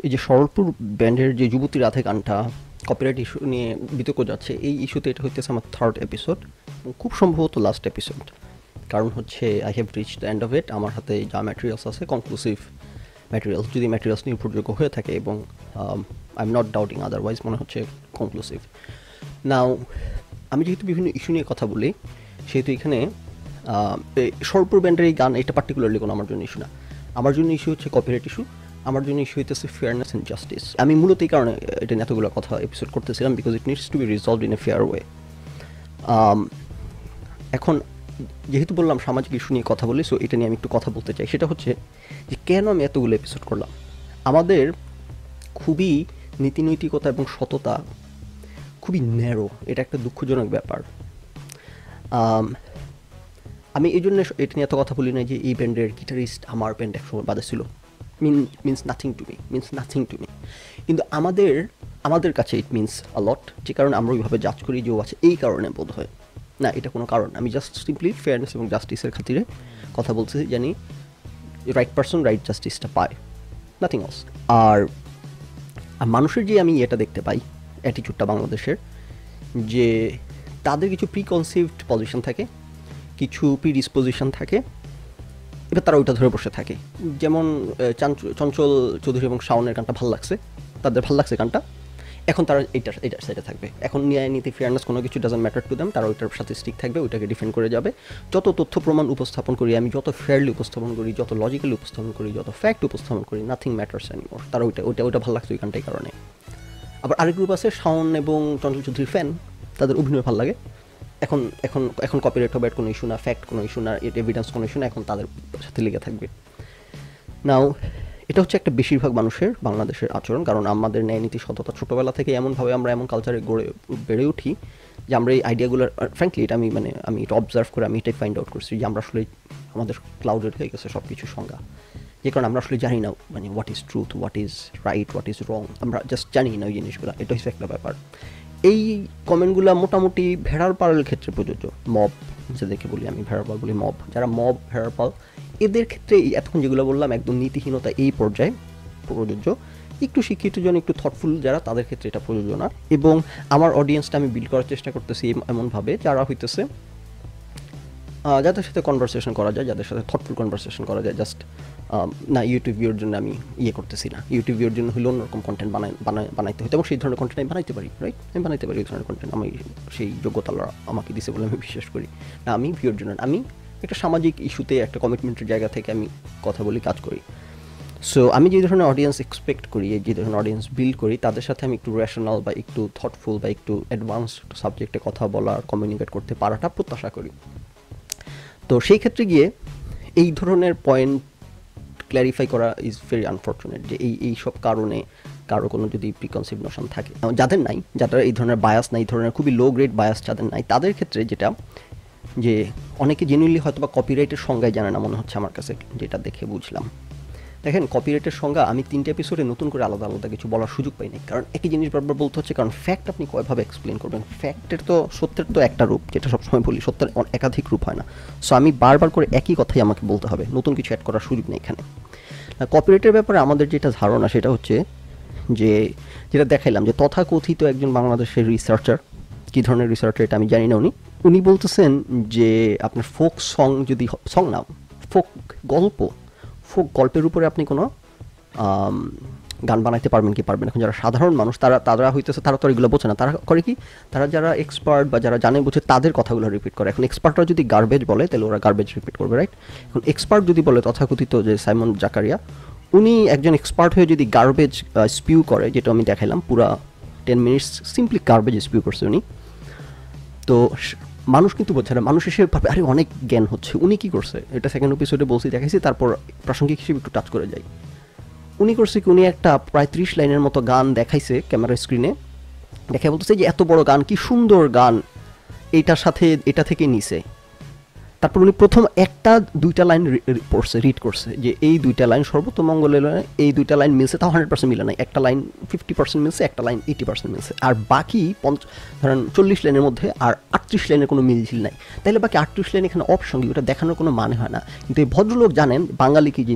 এই যে সরলপুর ব্যান্ডের যে যুবতী রাধে গানটা কপিরাইট ইস্যু নিয়ে বিতর্ক যাচ্ছে, এই ইস্যুতে এটা হইতেছে আমার থার্ড এপিসোড, খুব সম্ভবত লাস্ট এপিসোড। কারণ হচ্ছে I have reach the end of it. আমার হাতে যা ম্যাটেরিয়ালস আছে, কনক্লুসিভ ম্যাটেরিয়ালস, যদি ম্যাটেরিয়ালস নির্ভরযোগ্য হয়ে থাকে এবং I am not doubting otherwise, মনে হচ্ছে কনক্লুসিভ। নাও আমি যেহেতু বিভিন্ন ইস্যু নিয়ে কথা বলি, সেহেতু এখানে সরলপুর ব্যান্ডের এই গান, এটা পার্টিকুলারলি কোনো আমার জন্য ইস্যু না। আমার জন্য ইস্যু হচ্ছে কপিরাইট ইস্যু, আমার জন্য ইস্যু হইতেছে ফেয়ারনেস অ্যান্ড জাস্টিস। আমি মূলত এই কারণে এটা নিয়ে এতগুলো কথা এপিসোড করতেছিলাম, because it needs to be resolved in a fair way. এখন যেহেতু বললাম সামাজিক ইস্যু নিয়ে কথা বলি, সো এটা নিয়ে আমি একটু কথা বলতে চাই। সেটা হচ্ছে যে কেন আমি এতগুলো এপিসোড করলাম। আমাদের খুবই নীতিনৈতিকতা এবং সততা খুবই ন্যারো, এটা একটা দুঃখজনক ব্যাপার। আমি এই জন্য এটা নিয়ে এত কথা বলি না যে এই ব্যান্ডের গিটারিস্ট আমার ব্যান্ড একসময় বাজাচ্ছিল, মিনস নাথিং টু মি। কিন্তু আমাদের কাছে ইট মিনস আ লট, যে কারণে আমরা ওইভাবে জাজ করি যে ও আছে, এই কারণে বোধ হয় না, এটা কোনো কারণ। আমি জাস্ট সিম্পলি ফেয়ারনেস এবং জাস্টিসের খাতিরে কথা বলতেছি, জানি রাইট পারসন রাইট জাস্টিসটা পায়, নাথিং এলস। আর মানুষের যে আমি এটা দেখতে পাই অ্যাটিটিউডটা বাংলাদেশের, যে তাদের কিছু প্রিকনসিভড পজিশন থাকে, কিছু প্রিডিসপোজিশন থাকে, এবার তারা ওইটা ধরে বসে থাকে। যেমন চঞ্চল চৌধুরী এবং শাওনের গানটা ভালো লাগছে, তাদের ভালো লাগছে গানটা, এখন তারা এইটার সাইডে থাকবে। এখন ন্যায় নীতি ফেয়ারনেস কোনো কিছু ডাজন্ট ম্যাটার টু দেম, তারা ওইটার সাথে স্টিক থাকবে, ওইটাকে ডিফেন্ড করে যাবে। যত তথ্য প্রমাণ উপস্থাপন করি আমি, যত ফেয়ারলি উপস্থাপন করি, যত লজিক্যালি উপস্থাপন করি, যত ফ্যাক্ট উপস্থাপন করি, নাথিং ম্যাটার্স এনিমোর। তারা ওইটা ভালো লাগছে ওই গানটাই কারণে। আবার আরেক গ্রুপ আছে শাওন এবং চঞ্চল চৌধুরীর ফ্যান, তাদের অভিনয় ভালো লাগে। এখন এখন এখন কপিরাইট হবে কোনো ইস্যু না, ফ্যাক্ট কোনো ইস্যু না, এভিডেন্স কোনো ইস্যু না, এখন তাদের সাথে লেগে থাকবে। নাও এটা হচ্ছে একটা বেশিরভাগ মানুষের বাংলাদেশের আচরণ, কারণ আমাদের ন্যায় নীতি সততা ছোটোবেলা থেকে এমনভাবে আমরা এমন কালচারে বেড়ে উঠি যে আমরা এই আইডিয়াগুলোর, ফ্র্যাঙ্কলি এটা আমি এটা অবজার্ভ করে আমি এটাই ফাইন্ড আউট করছি যে আমরা আসলে আমাদের ক্লাউডেড হয়ে গেছে সব কিছু সংজ্ঞা, যে কারণে আমরা আসলে জানি না মানে what is truth, what is right, what is wrong, আমরা জাস্ট জানি না ওই জিনিসগুলো। এটা হচ্ছে একটা ব্যাপার। এই কমেন্টগুলো মোটামুটি ভেড়ার পালের ক্ষেত্রে প্রযোজ্য। মব যে দেখে বলি আমি, ভেড়ার পাল বলি মব, যারা মব ভেড়ার পাল, এদের ক্ষেত্রে এতক্ষণ যেগুলো বললাম একদম নীতিহীনতা এই পর্যায়ে প্রযোজ্য। একটু শিক্ষিত জন, একটু থটফুল যারা, তাদের ক্ষেত্রে এটা প্রযোজ্য না। এবং আমার অডিয়েন্সটা আমি বিল্ড করার চেষ্টা করতেছি এমনভাবে যারা হইতেছে যাদের সাথে কনভারসেশন করা যায়, যাদের সাথে থটফুল কনভারসেশন করা যায়। জাস্ট না ইউটিউব ভিউর জন্য আমি করতেছি না, ইউটিউব ভিউর জন্য হলে অন্যরকম কন্টেন্ট বানাইতে হতো, এবং সেই ধরনের কন্টেন্ট আমি বানাইতে পারি, রাইট? আমি বানাইতে পারি ওই ধরনের কন্টেন্ট, আমি সেই যোগ্যতা আমাকে দিছে বলে আমি বিশ্বাস করি। না, আমি ভিউর জন্য, আমি একটা সামাজিক ইস্যুতে একটা কমিটমেন্টের জায়গা থেকে আমি কথা বলি, কাজ করি। সো আমি যে ধরনের অডিয়েন্স এক্সপেক্ট করি, যে ধরনের অডিয়েন্স বিল্ড করি, তাদের সাথে আমি একটু রেশনাল বা একটু থটফুল বা একটু অ্যাডভান্সড সাবজেক্টে কথা বলা, কমিউনিকেট করতে পারাটা প্রত্যাশা করি। তো সেই ক্ষেত্রে গিয়ে এই ধরনের পয়েন্ট ক্ল্যারিফাই করা ইজ ভেরি আনফর্চুনেট, যে এই সব কারণে কারো কোনো যদি প্রিকনসিভ নোশন থাকে, যাদের নাই, যারা এই ধরনের বায়াস নাই, এই ধরনের খুবই লো গ্রেড বায়াস যাদের নাই, তাদের ক্ষেত্রে যেটা, যে অনেকে জেনুইনলি হয়তো বা কপিরাইটের সংজ্ঞায় জানে না, মনে হচ্ছে আমার কাছে যেটা দেখে বুঝলাম। দেখেন, কপিরাইটের সংজ্ঞা আমি 3টে এপিসোডে নতুন করে আলাদা আলাদা কিছু বলার সুযোগ পাই নাই, কারণ একই জিনিস বারবার বলতে হচ্ছে। কারণ ফ্যাক্ট আপনি কয়ভাবে এক্সপ্লেন করবেন? সত্যের তো একটা রূপ, যেটা সবসময় বলি, সত্যের একাধিক রূপ হয় না। সো আমি বারবার করে একই কথাই আমাকে বলতে হবে, নতুন কিছু অ্যাড করার সুযোগ নেই এখানে। কপিরাইটের ব্যাপারে আমাদের যেটা ধারণা, সেটা হচ্ছে যে যেটা দেখাইলাম, যে তথাকথিত একজন বাংলাদেশের রিসার্চার, কী ধরনের রিসার্চার এটা আমি জানি না, উনি বলতেছেন যে আপনার ফোক সং যদি, সং না, ফোক গল্পের উপরে আপনি কোনো গান বানাইতে পারবেন কি পারবেন। এখন যারা সাধারণ মানুষ, তারা হইতেছে, তারা তো এগুলো বোঝে না। তারা করে কি, তারা যারা এক্সপার্ট বা যারা জানে বোঝে, তাদের কথাগুলো রিপিট করে। এখন এক্সপার্টরা যদি গার্বেজ বলে, তাহলে ওরা গার্বেজ রিপিট করবে, রাইট? এখন এক্সপার্ট যদি বলে, তথাকথিত যে সাইমন জাকারিয়া, উনি একজন এক্সপার্ট হয়ে যদি গার্বেজ স্পিউ করে, যেটা আমি দেখাইলাম, পুরা 10 মিনিটস সিম্পলি গার্বেজ স্পিউ করছে উনি, তো মানুষ কিন্তু বোঝে না। মানুষ এসে ভাবে আরে অনেক জ্ঞান হচ্ছে। উনি কী করছে, এটা সেকেন্ড এপিসোডে বলছি, দেখাইছি, তারপর প্রাসঙ্গিক হিসেবে একটু টাচ করে যাই। উনি করছে কি, উনি একটা প্রায় 30 লাইনের মতো গান দেখাইছে ক্যামেরার স্ক্রিনে, দেখে বলতেছে যে এত বড় গান, কি সুন্দর গান, এইটার সাথে এটা থেকে নিছে। তারপর উনি প্রথম 1-2টা লাইন রিড করছে, যে এই 2টা লাইন সর্বতমঙ্গলের, এই 2টা লাইন মিলছে, তাও 100% মিলে নাই। একটা লাইন 50% মিলছে, একটা লাইন 80% মিলছে, আর বাকি ধরেন 40 লাইনের মধ্যে আর 38 লাইনের কোনো মিলঝিল নাই। তাইলে বাকি 38 লাইন এখানে অপসঙ্গী, ওটা দেখানোর কোনো মানে হয় না। কিন্তু এই ভদ্রলোক জানেন বাঙালি কী জিনিস,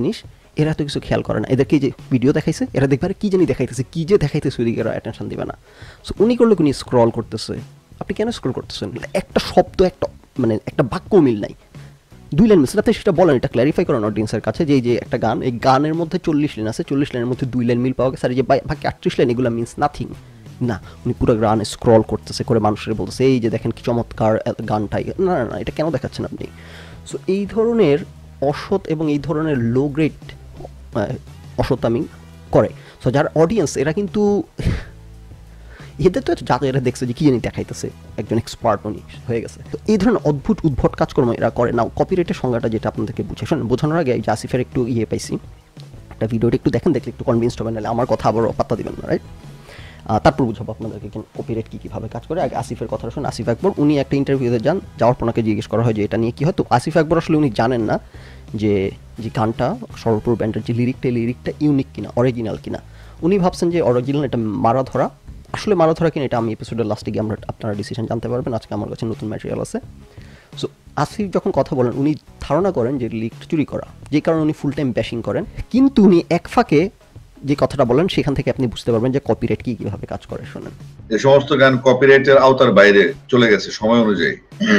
এরা তো কিছু খেয়াল করে না, এদেরকে যে ভিডিও দেখাইছে এরা দেখবে আর কী জানি দেখাইতেছে, কী যে দেখাইতেছে ওইদিকে এরা অ্যাটেনশন দেবে না। সো উনি করলে উনি স্ক্রল করতেছে, আপনি কেন স্ক্রল করতেছেন? একটা শব্দ একটা মানে একটা বাক্য মিল নাই, 2 লাইন মিল, আপনি সেটা বলেন, এটা ক্ল্যারিফাই করেন অডিয়েন্সের কাছে যে এই যে একটা গান, এই গানের মধ্যে 40 লাইন আছে, 40 লাইনের মধ্যে 2 লাইন মিল পাওয়া গেছে, আর এই যে বাকি 38 লাইন এগুলো মিনস নাথিং। না, উনি পুরো গান স্ক্রল করতেছে, করে মানুষের বলতেছে এই যে দেখেন কি চমৎকার গানটাই। না না না, এটা কেন দেখাচ্ছেন আপনি? সো এই ধরনের অসৎ এবং এই ধরনের লো গ্রেড অসৎ করে। সো যার অডিয়েন্স এরা কিন্তু এদের তো যাতে এরা দেখছে যে কী জানি দেখাইতেছে, একজন এক্সপার্ট উনি হয়ে গেছে। তো এই ধরনের অদ্ভুত উদ্ভট কাজকর্ম এরা করে না। কপিরাইটের সংজ্ঞাটা যেটা আপনাদেরকে বুঝে শোনেন, বোঝানোর আগে এই যে আসিফের একটু পাইছি, একটা ভিডিওটা একটু দেখেন, দেখলে একটু কনভিন্সড হবেন, নাহলে আমার কথা আবারও পাত্তা দিবেন না, রাইট? তারপর বুঝাবো আপনাদেরকে কপিরাইট কীভাবে কাজ করে। আগে আসিফের কথা শুনুন। আসিফ আকবর উনি একটা ইন্টারভিউতে যাওয়ার পর ওনাকে জিজ্ঞেস করা হয় যে এটা নিয়ে কী হয়। তো আসিফ আকবর আসলে উনি জানেন না যে গানটা সরলপুর ব্যান্ডের যে লিরিকটা ইউনিক কিনা, অরিজিনাল কিনা। উনি ভাবছেন যে অরিজিনাল, এটা মারা ধরা। আসলে মারা ধরা কিনা এটা আমি এপিসোডের লাস্টে গিয়ে আপনারা ডিসিশন জানতে পারবেন। আজকে আমার কাছে নতুন ম্যাটেরিয়াল আছে। সো আসিফ যখন কথা বলেন উনি ধারণা করেন যে লিরিকটা চুরি করা, যে কারণে উনি ফুল টাইম ব্যাশিং করেন। কিন্তু উনি এক ফাঁকে যে কথাটা বলেন সেখান থেকে আপনি বুঝতে পারবেন যে কপিরাইট কীভাবে কাজ করে। শোনেন, এই সমস্ত গান কপিরাইটের আওতার বাইরে চলে গেছে সময় অনুযায়ী।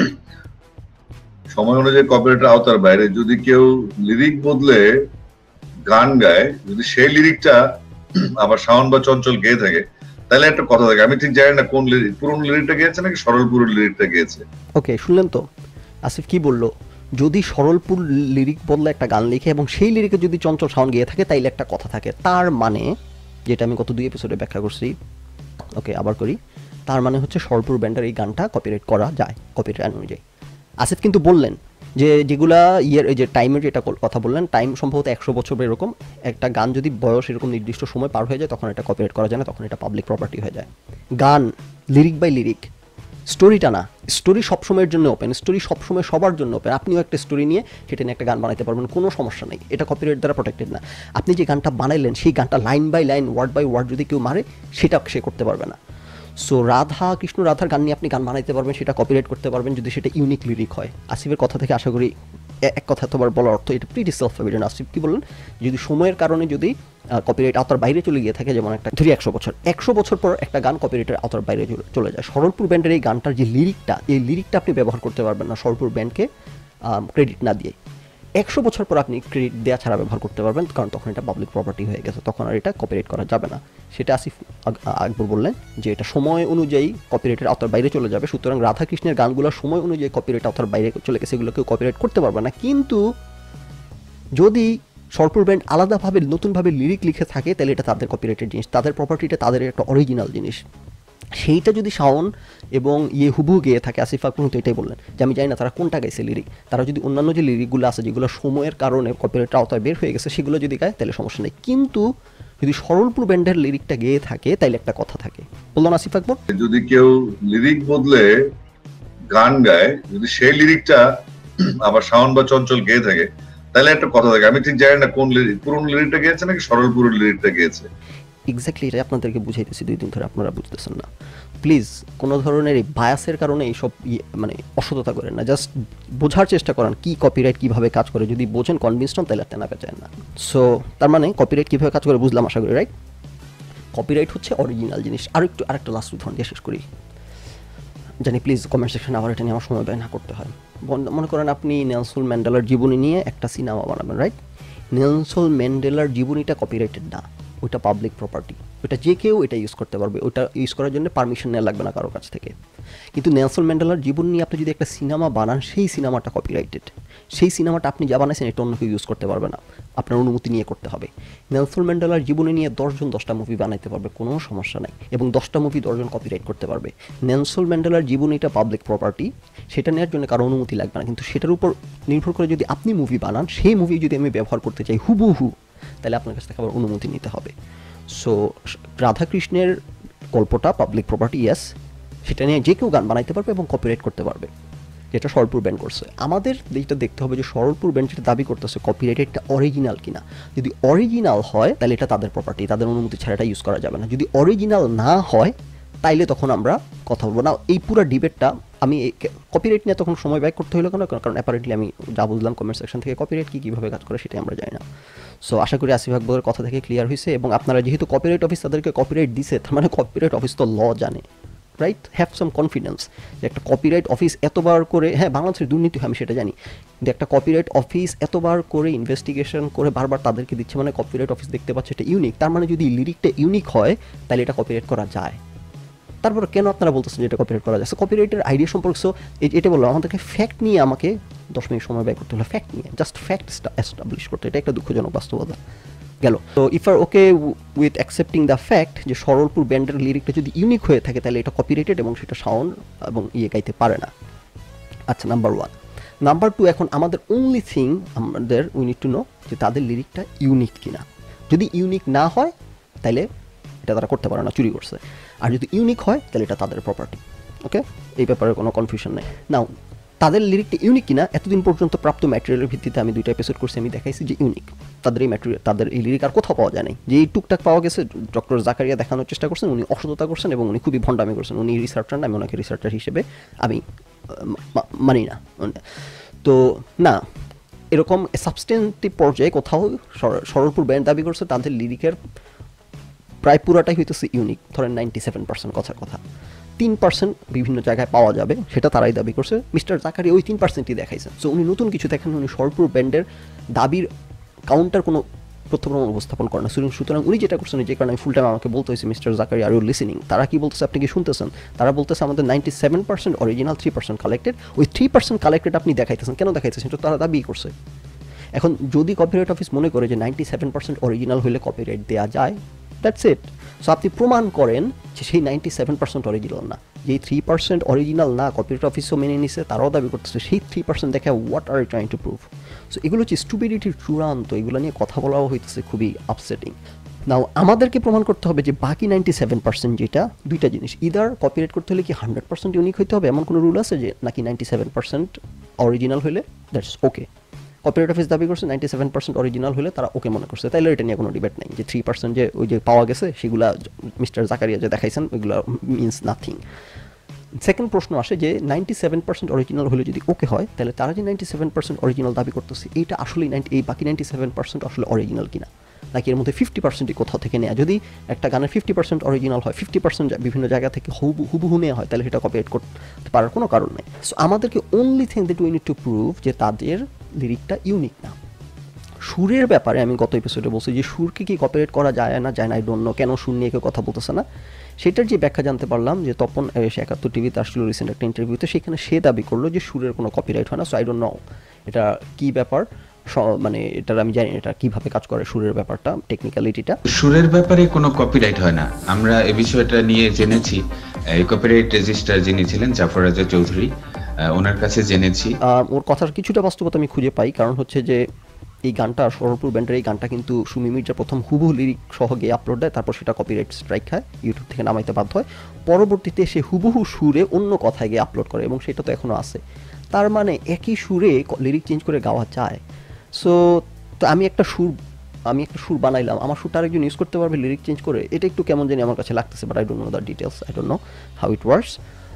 কপিরাইটের আওতার বাইরে যদি কেউ লিরিক বদলে গান গায়, যদি সেই লিরিকটা আবার শাওন বা চঞ্চল গেয়ে থাকে, তাহলে একটা কথা থাকে। আমি ঠিক জানি না কোন লিরিক, পুরনো লিরিকটা গেয়েছে নাকি সরলপুর লিরিকটা গেয়েছে। ওকে, শুনলেন তো আসিফ কি বললো? যদি সরলপুর লিরিক বদলে একটা গান লিখে এবং সেই লিরিকে যদি চঞ্চল শাওন গিয়ে থাকে তাইলে একটা কথা থাকে। তার মানে, যেটা আমি গত 2 এপিসোডে ব্যাখ্যা করছি, ওকে আবার করি, তার মানে হচ্ছে সরলপুর ব্যান্ডের এই গানটা কপিরাইট করা যায় কপিরাইট আইন অনুযায়ী। আসিফ কিন্তু বললেন যে যেগুলা এই যে টাইমের যেটা কথা বললেন, টাইম সম্ভবত 100 বছর এরকম একটা গান যদি বয়স এরকম নির্দিষ্ট সময় পার হয়ে যায় তখন এটা কপিরাইট করা যায় না, তখন এটা পাবলিক প্রপার্টি হয়ে যায়। গান লিরিক বাই লিরিক, স্টোরিটা না। স্টোরি সবসময়ের জন্য ওপেন, স্টোরি সবসময় সবার জন্য ওপেন। আপনিও একটা স্টোরি নিয়ে সেটা নিয়ে একটা গান বানাইতে পারবেন, কোনো সমস্যা নেই, এটা কপিরাইট দ্বারা প্রোটেক্টেড না। আপনি যে গানটা বানাইলেন সেই গানটা line by line, word by word যদি কেউ মারে সেটা সে করতে পারবে না। সো রাধার গান নিয়ে আপনি গান বানাইতে পারবেন, সেটা কপিরাইট করতে পারবেন যদি সেটা ইউনিক লিরিক হয়। আসিফের কথা থেকে আশা করি এক কথা তোমার বলার অর্থ এটা প্রিটি সেলফ এভিডেন্ট। আসিফ কি বললেন, যদি সময়ের কারণে যদি কপিরাইট আওতার বাইরে চলে গিয়ে থাকে, যেমন একটা 100 বছর পর একটা গান কপিরাইটের আওতার বাইরে চলে যায়। সরলপুর ব্যান্ডের এই গানটার যে লিরিকটা, এই লিরিকটা আপনি ব্যবহার করতে পারবেন না সরলপুর ব্যান্ডকে ক্রেডিট না দিয়ে। 100 বছর পর আপনি ক্রেডিট দেওয়া ছাড়া ব্যবহার করতে পারবেন, কারণ তখন এটা পাবলিক প্রপার্টি হয়ে গেছে, তখন আর এটা কপিরাইট করা যাবে না। সেটা আসিফ আকবর বললেন যে এটা সময় অনুযায়ী কপিরাইটের আওতার বাইরে চলে যাবে। সুতরাং রাধাকৃষ্ণের গানগুলো সময় অনুযায়ী কপিরাইট আওতার বাইরে চলে গেছে, এগুলো কেউ কপিরাইট করতে পারবে না। কিন্তু যদি সরলপুর ব্যান্ড আলাদাভাবে নতুনভাবে লিরিক লিখে থাকে তাহলে এটা তাদের কপিরাইটেড জিনিস, তাদের প্রপার্টিটা, তাদের একটা অরিজিনাল জিনিস। সেইটা যদি শাওন এবং হুবহু গেয়ে থাকে, আসিফ আকবর তো এটাই বললেন যে আমি জানি না তারা কোনটা গাইছে লিরিক, তারা যদি অন্যান্য যে লিরিকগুলো আছে যেগুলো সময়ের কারণে কপিরাইটের আওতায় বের হয়ে গেছে সেগুলো যদি গায় তাহলে সমস্যা নেই। কিন্তু যদি সরলপুর ব্যান্ডের লিরিকটা গেয়ে থাকে তাইলে একটা কথা থাকে। বললেন আসিফ আকবর, যদি কেউ লিরিক বদলে গান গায়, যদি সেই লিরিকটা আবার শাওন বা চঞ্চল গেয়ে থাকে, তাহলে একটা কথা থাকে। আমি ঠিক জানি না কোন লিরিক, পুরনো লিরিকটা গেয়েছে নাকি সরলপুর লিরিকটা গেয়েছে। এক্স্যাক্টলি এটা আপনাদেরকে বুঝাইতেছি 2 দিন ধরে, আপনারা বুঝতেছেন না। প্লিজ কোনো ধরনের এই বায়াসের কারণে এইসব মানে অসততা করেন না, জাস্ট বোঝার চেষ্টা করেন কি কপিরাইট কীভাবে কাজ করে। যদি বোঝেন কনভিন্সড হন তাহলে তেনা পেঁচায় না। সো তার মানে কপিরাইট কীভাবে কাজ করে বুঝলাম আশা করি, রাইট? কপিরাইট হচ্ছে অরিজিনাল জিনিস। আরেকটা লাস্ট উদাহরণ দিয়ে শেষ করি, জানি প্লিজ কমেন্ট সেকশনে আবার এটা নিয়ে আমার সময় ব্যয় না করতে হয়। মনে করেন আপনি নেলসন ম্যান্ডেলার জীবনী নিয়ে একটা সিনেমা বানাবেন, রাইট? নেলসন ম্যান্ডেলার জীবনীটা কপিরাইটেড না, ওইটা পাবলিক প্রপার্টি, ওইটা যে কেউ এটা ইউজ করতে পারবে, ওইটা ইউজ করার জন্য পারমিশন নেওয়া লাগবে না কারো কাছ থেকে। কিন্তু নেলসন ম্যান্ডেলার জীবন নিয়ে আপনি যদি একটা সিনেমা বানান, সেই সিনেমাটা কপিরাইটেড, সেই সিনেমাটা আপনি যা বানাইছেন এটা অন্য কেউ ইউজ করতে পারবে না, আপনার অনুমতি নিয়ে করতে হবে। নেলসন ম্যান্ডেলার জীবনী নিয়ে 10 জন 10টা মুভি বানাইতে পারবে, কোনো সমস্যা নাই, এবং 10টা মুভি 10 জন কপিরাইট করতে পারবে। নেলসন ম্যান্ডেলার জীবনীটা পাবলিক প্রপার্টি, সেটা নেওয়ার জন্য কারো অনুমতি লাগবে না। কিন্তু সেটার উপর নির্ভর করে যদি আপনি মুভি বানান, সেই মুভি যদি আমি ব্যবহার করতে চাই হুবহু, তাহলে আপনার কাছ থেকে আবার অনুমতি নিতে হবে। সো রাধাকৃষ্ণের গল্পটা পাবলিক প্রপার্টি, ইয়েস, সেটা নিয়ে যে কেউ গান বানাইতে পারবে এবং কপিরাইট করতে পারবে, যেটা সরলপুর ব্যান্ড করছে। আমাদের এইটা দেখতে হবে যে সরলপুর ব্যান্ড যেটা দাবি করতেছে কপিরাইটেডটা অরিজিনাল কিনা। যদি অরিজিনাল হয় তাহলে এটা তাদের প্রপার্টি, তাদের অনুমতি ছাড়া এটা ইউজ করা যাবে না। যদি অরিজিনাল না হয় তাইলে তখন আমরা কথা বলবো না। এই পুরো ডিবেটটা আমি কপিরাইট নিয়ে তখন সময় ব্যয় করতে হলো কেন, কারণ অ্যাপারেন্টলি আমি যা বুঝলাম কমেন্ট সেকশন থেকে কপিরাইট কীভাবে কাজ করে সেটাই আমরা জানি না। সো আশা করি আসিফ আকবরের কথা থেকে ক্লিয়ার হয়েছে, এবং আপনারা যেহেতু কপিরাইট অফিস তাদেরকে কপিরাইট দিছে, তার মানে কপিরাইট অফিস তো ল জানে, রাইট? হ্যাভ সাম কনফিডেন্স যে একটা কপিরাইট অফিস এতবার করে, হ্যাঁ বাংলাদেশের দুর্নীতি হয় আমি সেটা জানি, কিন্তু একটা কপিরাইট অফিস এতবার করে ইনভেস্টিগেশন করে বারবার তাদেরকে দিচ্ছে, মানে কপিরাইট অফিস দেখতে পাচ্ছে এটা ইউনিক, তার মানে যদি লিরিকটা ইউনিক হয় তাহলে এটা কপিরাইট করা যায়। তারপর কেন আপনারা বলতেছেন যে এটা কপিরাইট করা যায়? কপিরাইটের আইডিয়া সম্পর্কে এটা বললো আমাদেরকে ফ্যাক্ট নিয়ে আমাকে 10 মিনিট সময় ব্যয় করতে হলো, ফ্যাক্ট নিয়ে, জাস্ট ফ্যাক্ট এস্টাবলিশ করতে, এটা একটা দুঃখজনক বাস্তবতা গেল। তো if are okay with accepting the fact যে সরলপুর ব্যান্ডের লিরিকটা যদি ইউনিক হয়ে থাকে তাহলে এটা কপিরাইটেড এবং সেটা সাউন্ড এবং গাইতে পারে না। আচ্ছা, নাম্বার 1। নাম্বার 2, এখন আমাদের অনলি থিং আমাদের উই নিড টু নো যে তাদের লিরিকটা ইউনিক কিনা। যদি ইউনিক না হয় তাহলে এটা তারা করতে পারে না, চুরি করছে। আর যদি ইউনিক হয় তাহলে এটা তাদের প্রপার্টি। ওকে, এই ব্যাপারে কোনো কনফিউশন নেই। নাও তাদের লিরিকটা ইউনিক কিনা, এতদিন পর্যন্ত প্রাপ্ত ম্যাটেরিয়ালের ভিত্তিতে আমি 2টা এপিসোড করছি, আমি দেখাইছি যে ইউনিক। তাদের এই ম্যাটেরিয়াল, তাদের এই লিরিক আর কোথাও পাওয়া যায় নাই। যে এই টুকটাক পাওয়া গেছে, ডক্টর জাকারিয়া দেখানোর চেষ্টা করছেন, উনি অসততা করছেন এবং উনি খুবই ভণ্ডামি করছেন। উনি রিসার্চার না, আমি ওনাকে রিসার্চার হিসেবে আমি মানি না। তো না, এরকম সাবস্টেন্টিভ পর্যায়ে কোথাও সরলপুর ব্যান্ড দাবি করছে তাদের লিরিকের প্রায় পুরাটাই হইতেছে ইউনিক। ধরেন 97% কথার কথা, 3% বিভিন্ন জায়গায় পাওয়া যাবে, সেটা তারাই দাবি করছে। মিস্টার জাকারিয়া ওই 3%ই দেখাইছেন। সো উনি নতুন কিছু দেখেন, উনি সরলপুর ব্যান্ডের দাবির কাউন্টার কোনো প্রত্যক্রম উপস্থাপন করে না। সুতরাং উনি যেটা করছেন, যে কারণে আমি ফুল টাইম আমাকে বলতে হয়েছে mister Zakaria are you listening, তারা কি বলতেছে আপনি কি শুনতেছেন? তারা বলতেছে আমাদের 97% অরিজিনাল, 3% কালেক্টেড। ওই 3% কালেক্টেড আপনি দেখাইতেছেন, কেন দেখাইতেছেন? তো তারা দাবি করছে। এখন যদি কপিরাইট অফিস মনে করে যে 97% অরিজিনাল হলে কপিরাইট দেওয়া যায়, দ্যাটস ইট। সো আপনি প্রমাণ করেন যে সেই 97% অরিজিনাল না, যেই 3% অরিজিনাল না, কপিরাইট অফিসও মেনে নিছে, তারাও দাবি করতেছে, সেই 3% দেখে what are you trying to prove? So এগুলো হচ্ছে স্টুপিডিটির চূড়ান্ত, এগুলো নিয়ে কথা বলাও হইতেছে খুবই আপসেটিং। নাও আমাদেরকে প্রমাণ করতে হবে যে বাকি 97% যেটা, 2টা জিনিস, ইদার কপিরাইট করতে হলে কি 100% ইউনিক হইতে হবে এমন কোনো রুল আছে, যে নাকি 97% অরিজিনাল হলে দ্যাটস ওকে। কপিরাইট অফিস দাবি করছে 97% অরিজিনাল হলে তারা ওকে মনে করছে, তাইলে এটা নিয়ে কোনো ডিবেট নেই। যে 3% যে ওই যে পাওয়া গেছে সেগুলা মিস্টার জাকারিয়া যে দেখাইছেন ওইগুলো মিনস নাথিং। সেকেন্ড প্রশ্ন আসে যে 97% অরিজিনাল হলে যদি ওকে হয়, তাহলে তারা যে 97% অরিজিনাল দাবি করতেছে, এইটা আসলে এই বাকি 97% আসলে অরিজিনাল কিনা, নাকি এর মধ্যে 50% কোথাও থেকে নেওয়া? যদি একটা গানের 50% অরিজিনাল হয়, 50% বিভিন্ন জায়গা থেকে হুবহু নেওয়া হয়, তাহলে সেটা কপিরাইট করতে পারার কোনো কারণ নেই। সো আমাদেরকে only thing that we need to prove যে তাদের লিরিকটা ইউনিক না। সুরের ব্যাপারে আমি গত এপিসোডে বলছি যে সুরকে কি কপিরাইট করা যায় না, আই ডোন্ট নো, কেন সুর নিয়ে কেউ কথা বলতেছে না, সেটার যে ব্যাখ্যা জানতে পারলাম যে তপন 71 টিভিতে আসছিল রিসেন্ট একটা ইন্টারভিউতে, সেখানে সে দাবি করলো যে সুরের কোনো কপিরাইট হয় না। সো আই ডোন্ট নো এটা কি ব্যাপার, মানে এটার আমি জানি এটা কিভাবে কাজ করে, সুরের ব্যাপারটা, টেকনিক্যালিটিটা। সুরের ব্যাপারে কোনো কপিরাইট হয় না, আমরা এই বিষয়টা নিয়ে জেনেছি। এই কপিরাইট রেজিস্ট্রার যিনি ছিলেন জাফর রাজা চৌধুরী, ওনার কাছে জেনেছি। ওর কথার কিছুটা বাস্তবতা আমি খুঁজে পাই, কারণ হচ্ছে যে এই গানটা, সরলপুর ব্যান্ডের এই গানটা কিন্তু সুমি মির্জা প্রথম হুবহু লিরিক সহ গিয়ে আপলোড দেয়, তারপর সেটা কপিরাইট স্ট্রাইক খায়, ইউটিউব থেকে নামাইতে বাধ্য হয়। পরবর্তীতে সে হুবহু সুরে অন্য কথায় গিয়ে আপলোড করে এবং সেটা তো এখনও আছে। তার মানে একই সুরে লিরিক চেঞ্জ করে গাওয়া যায়। সো তো আমি একটা সুর বানাইলাম, আমার সুরটা আরেকজন ইউজ করতে পারবে লিরিক চেঞ্জ করে, এটা একটু কেমন জানি আমার কাছে লাগতেছে, but I don't know the details, I don't know how it works.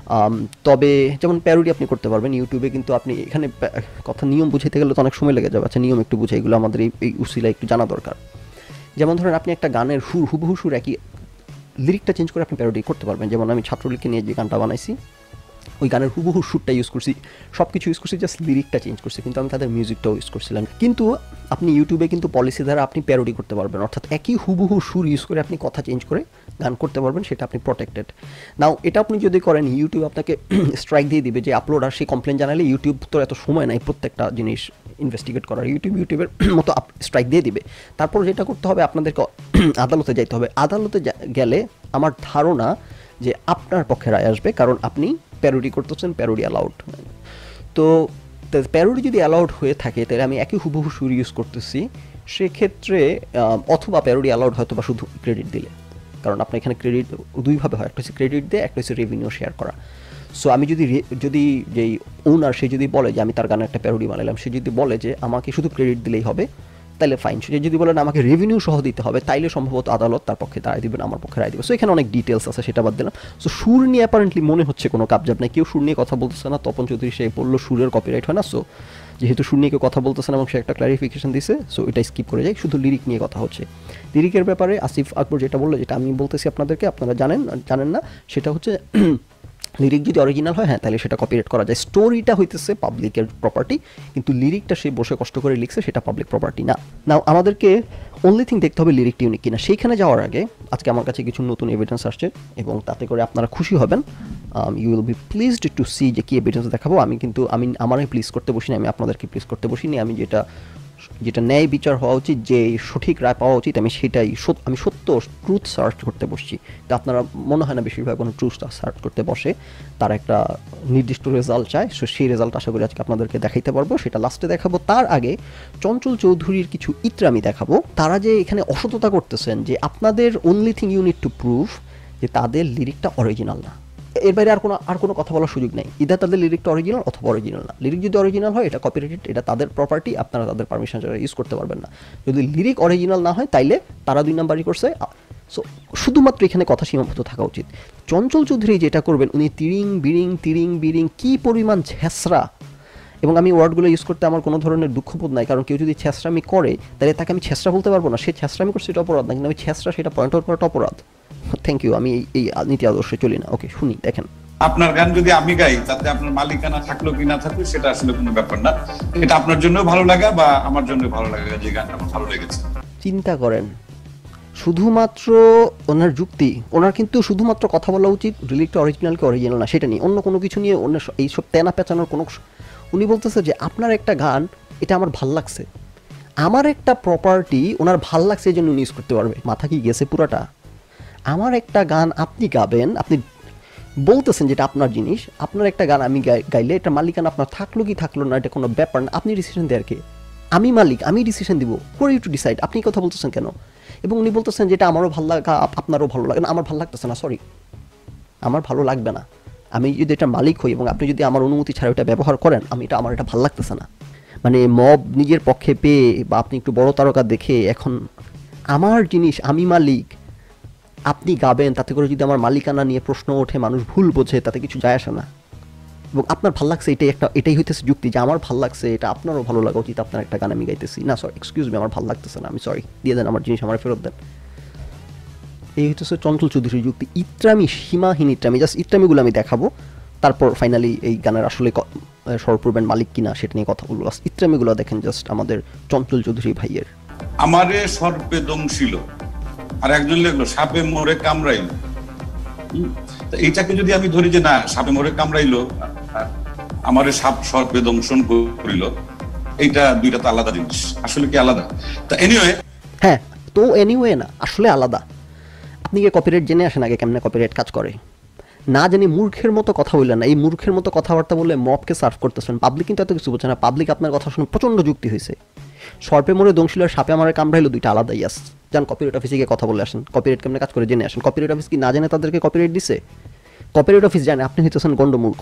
তবে যেমন প্যারোডি আপনি করতে পারবেন ইউটিউবে, কিন্তু আপনি এখানে কথা নিয়ম বুঝাইতে গেলে তো অনেক সময় লেগে যাবে। আচ্ছা, নিয়ম একটু বুঝে, এগুলো আমাদের এই উসিলা একটু জানা দরকার। যেমন ধরেন আপনি একটা গানের হুবহু সুর একই লিরিকটা চেঞ্জ করে আপনি প্যারোডি করতে পারবেন। যেমন আমি ছাত্রলীগকে নিয়ে যে গানটা বানাইছি, ওই গানের হুবহু সুরটা ইউজ করছি, সব কিছু ইউজ করছি, জাস্ট লিরিকটা চেঞ্জ করছি, কিন্তু আমি তাদের মিউজিকটাও ইউজ করছিলাম। কিন্তু আপনি ইউটিউবে কিন্তু পলিসি দ্বারা আপনি প্যারোডি করতে পারবেন, অর্থাৎ একই হুবহু সুর ইউজ করে আপনি কথা চেঞ্জ করে গান করতে পারবেন, সেটা আপনি প্রোটেক্টেড। নাও এটা আপনি যদি করেন, ইউটিউব আপনাকে স্ট্রাইক দিয়ে দিবে যে আপলোড, আর সেই কমপ্লেন জানালে ইউটিউব তো এত সময় নাই প্রত্যেকটা জিনিস ইনভেস্টিগেট করার, ইউটিউবের মতো স্ট্রাইক দিয়ে দিবে। তারপর যেটা করতে হবে, আপনাদেরকে আদালতে যাইতে হবে। আদালতে গেলে আমার ধারণা যে আপনার পক্ষে রায় আসবে, কারণ আপনি প্যারোডি করতেছেন, প্যারোডি অ্যালাউড। তো প্যারোডি যদি অ্যালাউড হয়ে থাকে, তাহলে আমি একই হুবহু সুর ইউজ করতেছি, সেক্ষেত্রে অথবা প্যারোডি অ্যালাউড হয়তো বা শুধু ক্রেডিট দিলে, কারণ আপনার এখানে ক্রেডিট দুইভাবে হয়, একটা হচ্ছে ক্রেডিট দিয়ে, একটা হচ্ছে রেভিনিউ শেয়ার করা। সো আমি যদি যেই ওনার সে যদি বলে যে আমি তার গানে একটা প্যারোডি বানালাম, সে যদি বলে যে আমাকে শুধু ক্রেডিট দিলেই হবে, তাহলে ফাইন। সে যদি বলেন আমাকে রেভিনিউ সহ দিতে হবে, তাইলে সম্ভবত আদালত তার পক্ষে রায় দিবেন, আমার পক্ষে রায় দিবে। সো এখানে অনেক ডিটেলস আছে, সেটা বাদ দিলাম। সো সুর নিয়ে অ্যাপারেন্টলি মনে হচ্ছে কোনো কাবজাব নাই, কেউ সুর নিয়ে কথা বলতেছে না। তপন চৌধুরী সে বললো সুরের কপিরাইট হয় না, সো যেহেতু সুর নিয়ে কেউ কথা বলতেছে না এবং সে একটা ক্লারিফিকেশন দিছে, সো এটা স্কিপ করে যায়, শুধু লিরিক নিয়ে কথা হচ্ছে। লিরিকের ব্যাপারে আসিফ আকবর যেটা বললো, যেটা আমি বলতেছি আপনাদেরকে, আপনারা জানেন না, সেটা হচ্ছে লিরিক যদি অরিজিনাল হয় হ্যাঁ তাহলে সেটা কপিরাইট করা যায়। স্টোরিটা হইতেছে পাবলিকের প্রপার্টি, কিন্তু লিরিকটা সে বসে কষ্ট করে লিখছে সেটা পাবলিক প্রপার্টি না। নাও আমাদেরকে অনলি থিং দেখতে হবে লিরিকটি ইউনিক কিনা। সেইখানে যাওয়ার আগে আজকে আমার কাছে কিছু নতুন এভিডেন্স আসছে এবং তাতে করে আপনারা খুশি হবেন। You will be pleased to see যে কী এভিডেন্স দেখাবো। আমি আমারই প্লিজ করতে বসিনি, আমি আপনাদেরকে প্লিজ করতে বসিনি। আমি যেটা ন্যায় বিচার হওয়া উচিত, যে সঠিক রায় পাওয়া উচিত, আমি সেটাই আমি সত্য ট্রুথ সার্চ করতে বসছি। তো আপনারা মনে হয় না বেশিরভাগ কোনো ট্রুথ সার্চ করতে বসে, তার একটা নির্দিষ্ট রেজাল্ট চায়। সো সেই রেজাল্ট আশা করি আজকে আপনাদেরকে দেখাইতে পারবো, সেটা লাস্টে দেখাবো। তার আগে চঞ্চল চৌধুরীর কিছু ইত্রামি দেখাবো। তারা যে এখানে অসততা করতেছেন, যে আপনাদের only thing you need to prove যে তাদের লিরিকটা অরিজিনাল না, এর বাইরে আর কোনো কথা বলার সুযোগ নেই। ইদার তাদের লিরিকটা অরিজিনাল অথবা অরিজিনাল না। লিরিক যদি অরিজিনাল হয় এটা কপিরাইটেড, এটা তাদের প্রপার্টি, আপনারা তাদের পারমিশন ছাড়া ইউজ করতে পারবেন না। যদি লিরিক অরিজিনাল না হয় তাইলে তারা 2 নাম্বারই করছে। সো শুধুমাত্র এখানে কথা সীমাবদ্ধ থাকা উচিত। চঞ্চল চৌধুরী যেটা করবেন, উনি তিরিং বিরিং কী পরিমাণ ছেঁচড়া, এবং আমি ওয়ার্ডগুলো ইউজ করতে আমার কোনো ধরনের দুঃখবোধ নাই, কারণ কেউ যদি ছেঁচড়ামি করে তাহলে তাকে আমি ছেঁচড়া বলতে পারবো না। সে ছেঁচড়ামি করছে এটা অপরাধ না, কিন্তু আমি ছেঁচড়া সেটা পয়েন্ট আউট করাটা অপরাধ। থ্যাংক ইউ, আমি এই নীতি আদর্শে চলি না। ওকে, শুনি, দেখেন। আপনার গান যদি আমি গাই তাতে আপনার মালিকানা থাকলো কি না থাকলো সেটা আসলে কোনো ব্যাপার না। এটা আপনার জন্য ভালো লাগা বা আমার জন্য ভালো লাগা, যে গানটা আমার ভালো লেগেছে। চিন্তা করেন, শুধুমাত্র ওনার যুক্তি, ওনার কিন্তু শুধুমাত্র কথা বলা উচিত লিরিকটা অরিজিনাল কি অরিজিনাল না সেটা নিয়ে, অন্য কোনো কিছু নিয়ে অন্য এইসব তেনা পেঁচানোর কোনো। উনি বলতেছে যে আপনার একটা গান এটা আমার ভাল লাগছে, আমার একটা প্রপার্টি ওনার ভাল লাগছে এই জন্য উনি ইউজ করতে পারবে। মাথা কি গেছে পুরাটা? আমার একটা গান আপনি গাবেন, আপনি বলতেছেন যেটা আপনার জিনিস, আপনার একটা গান আমি গাইলে এটা মালিকানা আপনার থাকলো কি থাকলো না এটা কোনো ব্যাপার না। আপনি ডিসিশন দেওয়ার কে? আমি মালিক, আমি ডিসিশন দিব। For you to decide. আপনি কথা বলতেছেন কেন? এবং উনি বলতেছেন যেটা আমারও ভালো লাগা আপনারও ভালো লাগে না। আমার ভালো লাগতেছে না, সরি, আমার ভালো লাগবে না। আমি যদি এটা মালিক হই এবং আপনি যদি আমার অনুমতি ছাড়া এটা ব্যবহার করেন, আমার এটা ভালো লাগতেছে না। মানে মব নিজের পক্ষে পেয়ে বা আপনি একটু বড় তারকা দেখে এখন আমার জিনিস আমি মালিক, আপনি গাবেন, তাতে করে যদি আমার মালিকানা নিয়ে প্রশ্ন ওঠে, মানুষ ভুল বোঝে, তাতে কিছু যায় আসে না। এবং আপনার ভালো লাগছে এটাই হইতেছে যুক্তি, যে আমার ভালো লাগছে এটা আপনারও ভালো লাগা উচিত। আপনার একটা গান আমি গাইতেছি না, সরি এক্সকিউজ মি, আমার ভালো লাগতেছে না, আমি সরি, দিয়ে দেন আমার জিনিস, আমার ফেরত দেন। এই হইতেছে চঞ্চল চৌধুরীর যুক্তি। ইত্রামি, সীমাহীন ইত্রামি। জাস্ট ইত্রামিগুলো আমি দেখাবো, তারপর ফাইনালি এই গানের আসলে সরপুর ব্যান্ড মালিক কিনা সেটা নিয়ে কথা বলবো। ইত্রামিগুলো দেখেন জাস্ট আমাদের চঞ্চল চৌধুরী ভাইয়ের। আমারে সর্পে দংশিল, আর একজন লিখলো সাপে মোরে কামড়াইল। এইটাকে যদি আমি ধরি যে না সাপে মোরে কামড়াইলো, আমারে সাপ সর্পে দংশন করিল, এইটা দুইটা তো আলাদা জিনিস। আসলে কি আলাদা? তা এনিওয়ে, হ্যাঁ, তো এনিওয়ে না, আসলে আলাদা। আপনি কি কপিরাইট জেনে আসেন আগে কেমনে কপিরাইট কাজ করে? না জানি মূর্খের মতো কথা বললেন না। এই মূর্খের মতো কথাবার্তা বলে মবকে সার্ভ করতেছেন। পাবলিক কিন্তু এত কিছু বলছে না। পাবলিক আপনার কথা শুনে প্রচণ্ড যুক্তি হয়েছে। সর্পে মরে দংশিল আর সাপে আমার কামড়াইলো, দুইটা আলাদাই আছে। যান কপিরাইট অফিসে গিয়ে কথা বলে আসেন, কপিরাইট কেমনে কাজ করে জেনে আসেন। কপিরাইট অফিস কি না জানে তাদেরকে কপিরাইট দিছে? কপিরাইট অফিস জানে, আপনি হইতেছেন গণ্ডমূর্খ।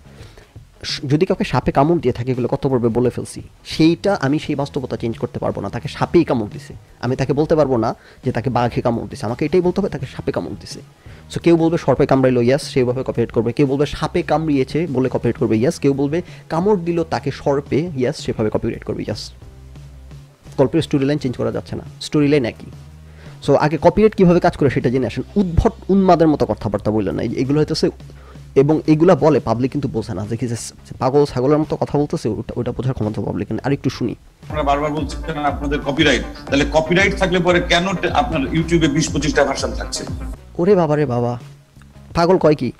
যদি কাউকে সাপে কামড় দিয়ে থাকে, এগুলো কত পড়বে বলে ফেলছি, সেইটা আমি সেই বাস্তবতা চেঞ্জ করতে পারবো না। তাকে সাপেই কামড় দিছে, আমি তাকে বলতে পারবো না যে তাকে বাঘে কামড় দিছে। আমাকে এটাই বলতে হবে তাকে সাপে কামড় দিছে। সো কেউ বলবে সর্পে কামড়াইলো, ইয়াস, সেইভাবে কপিরাইট করবে। কেউ বলবে সাপে কামড়িয়েছে বলে কপিরাইট করবে, ইয়াস। কেউ বলবে কামড় দিল তাকে সর্পে, ইয়াস, সেভাবে কপিরাইট করবে, ইয়াস। গল্পের স্টোরি লাইন চেঞ্জ করা যাচ্ছে না, স্টোরি লাইন একই। সো আগে কপিরাইট কীভাবে কাজ করে সেটা জেনে আসেন। উদ্ভট উন্মাদের মতো কথাবার্তা বললেন না, এগুলো হইতেছে, এবং এগুলা বলে পাবলিক কিন্তু বোঝে না, যে কি পাগল ছাগলের মতো কথা বলতেছে, ওটা বোঝার ক্ষমতা পাবলিক। আর একটু শুনি। আপনারা বারবার বলছেন আপনাদের কপিরাইট, তাহলে কপিরাইট থাকলে পরে কেন আপনার ইউটিউবে 20-25টা ভার্সন থাকছে? ওরে বাবা রে বাবা, পাগল কয় কি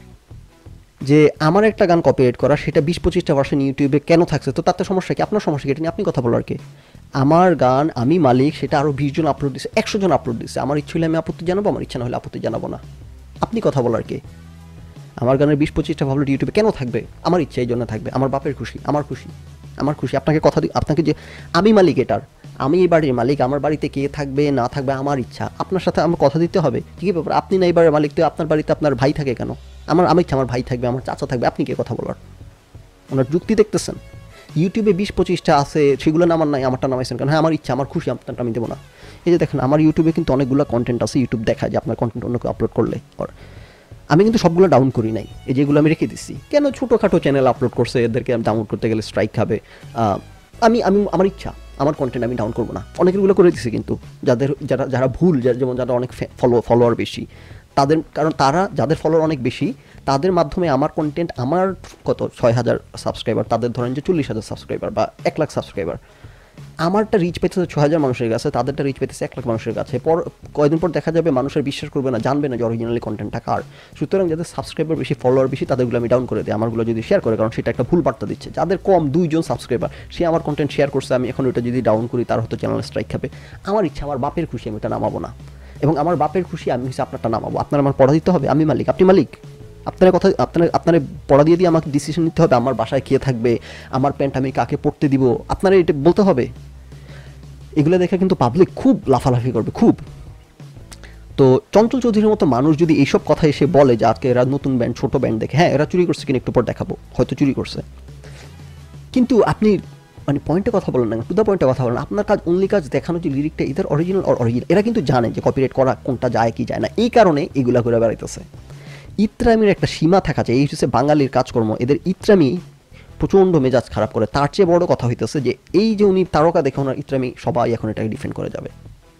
যে আমার একটা গান কপিরাইট করা, সেটা 20-25টা ভার্সন ইউটিউবে কেন থাকছে? তো তাতে সমস্যা কি? আপনার সমস্যা কি? এটা নিয়ে আপনি কথা বলার কে? আমার গান আমি মালিক, সেটা আরও 20 জন আপলোড দিচ্ছে, 100 জন আপলোড দিচ্ছে। আমার ইচ্ছে হলে আমি আপত্তি জানাবো, আমার ইচ্ছা না হলে আপত্তি জানাবো না। আপনি কথা বলার কে? আমার গানের 20-25টা ভাবলো ইউটিউবে কেন থাকবে? আমার ইচ্ছা এই জন্য থাকবে। আমার বাপের খুশি, আমার খুশি, আমার খুশি। আপনাকে কথা দিই, আপনাকে যে আমি মালিক এটার, আমি এই বাড়ির মালিক, আমার বাড়িতে কে থাকবে না থাকবে আমার ইচ্ছা। আপনার সাথে আমার কথা দিতে হবে, ঠিক আছে? আপনি না এই বাড়ির মালিক, তো আপনার বাড়িতে আপনার ভাই থাকে কেন? আমার ইচ্ছা আমার ভাই থাকবে, আমার চাচা থাকবে, আপনি কে কথা বলার? ওনার যুক্তি দেখতেছেন? ইউটিউবে 20-25টা আছে, সেগুলো নামার নাই, আমারটা নামাইছেন কারণ হ্যাঁ আমার ইচ্ছা, আমার খুশি, আপনারটা আমি দেবো না। এই যে দেখেন আমার ইউটিউবে কিন্তু অনেকগুলো কন্টেন্ট আছে, ইউটিউব দেখায় যে আপনার কন্টেন্ট অন্য কেউ আপলোড করলে। আমি কিন্তু সবগুলো ডাউন করি নাই, এই যেগুলো আমি রেখে দিচ্ছি। কেন ছোটোখাটো চ্যানেল আপলোড করছে, এদেরকে ডাউনলোড করতে গেলে স্ট্রাইক খাবে। আমি আমি আমার ইচ্ছা, আমার কন্টেন্ট আমি ডাউন করবো না। অনেকগুলো করে দিচ্ছি কিন্তু যারা ভুল, যেমন যারা অনেক ফলোয়ার বেশি তাদের, কারণ তারা যাদের ফলোয়ার অনেক বেশি তাদের মাধ্যমে আমার কন্টেন্ট, আমার কত 6,000 সাবস্ক্রাইবার, তাদের ধরেন যে 40,000 সাবস্ক্রাইবার বা 1 লাখ সাবস্ক্রাইবার, আমারটা রিচ পেতেছে 6,000 মানুষের কাছে, তাদেরটা রিচ পেতেছে 1 লাখ মানুষের কাছে। কয়েকদিন পর দেখা যাবে মানুষের বিশ্বাস করবে না, জানবে না যে অরিজিনালি কন্টেন্টটা কার। সুতরাং যাদের সাবস্ক্রাইবার বেশি, ফলোয়ার বেশি, তাদেরগুলো আমি ডাউন করে দিই, আমারগুলো যদি শেয়ার করে, কারণ সেটা একটা ভুল বার্তা দিচ্ছে। যাদের কম 2 জন সাবস্ক্রাইবার, সে আমার কন্টেন্ট শেয়ার করছে, আমি এখন ওটা যদি ডাউন করি তার হয়তো চ্যানেল স্ট্রাইক খাবে। আমার ইচ্ছা, আমার বাপের খুশি, আমি এটা নামাবো না। এবং আমার বাপের খুশি, আমি হচ্ছে আপনারটা নামাবো। আপনার আমার পড়া দিতে হবে, আমি মালিক, আপনি মালিক। আপনার কথা, আপনার পড়া দিয়ে আমাকে ডিসিশন নিতে হবে, আমার বাসায় কে থাকবে, আমার প্যান্ট আমি কাকে পড়তে দিব, আপনারা এটা বলতে হবে। এগুলো দেখে কিন্তু পাবলিক খুব লাফালাফি করবে, খুব। তো চঞ্চল চৌধুরীর মতো মানুষ যদি এইসব কথা এসে বলে যে আজকে এরা নতুন ব্যান্ড, ছোট ব্যান্ড দেখে, হ্যাঁ এরা চুরি করছে কিনা একটু পর দেখাবো, হয়তো চুরি করছে, কিন্তু আপনি মানে পয়েন্টে কথা বলেন না, টু দ্য পয়েন্টে কথা বলেন। আপনার কাজ, অনলি কাজ দেখানো যে লিরিকটা ইদার অরিজিনাল অর অরিজিনাল। এরা কিন্তু জানে যে কপিরাইট করা কোনটা যায় কি যায় না, এই কারণে এগুলা করে বেড়াইতেছে। ইত্রামির একটা সীমা থাকা যায়, এই হচ্ছে বাঙালির কাজকর্ম। এদের ইত্রামি প্রচণ্ড মেজাজ খারাপ করে। তার চেয়ে বড় কথা হইতেছে যে এই যে উনি তারকা দেখে ওনার ইত্রামি, সবাই এখন এটাকে ডিফেন্ড করে যাবে।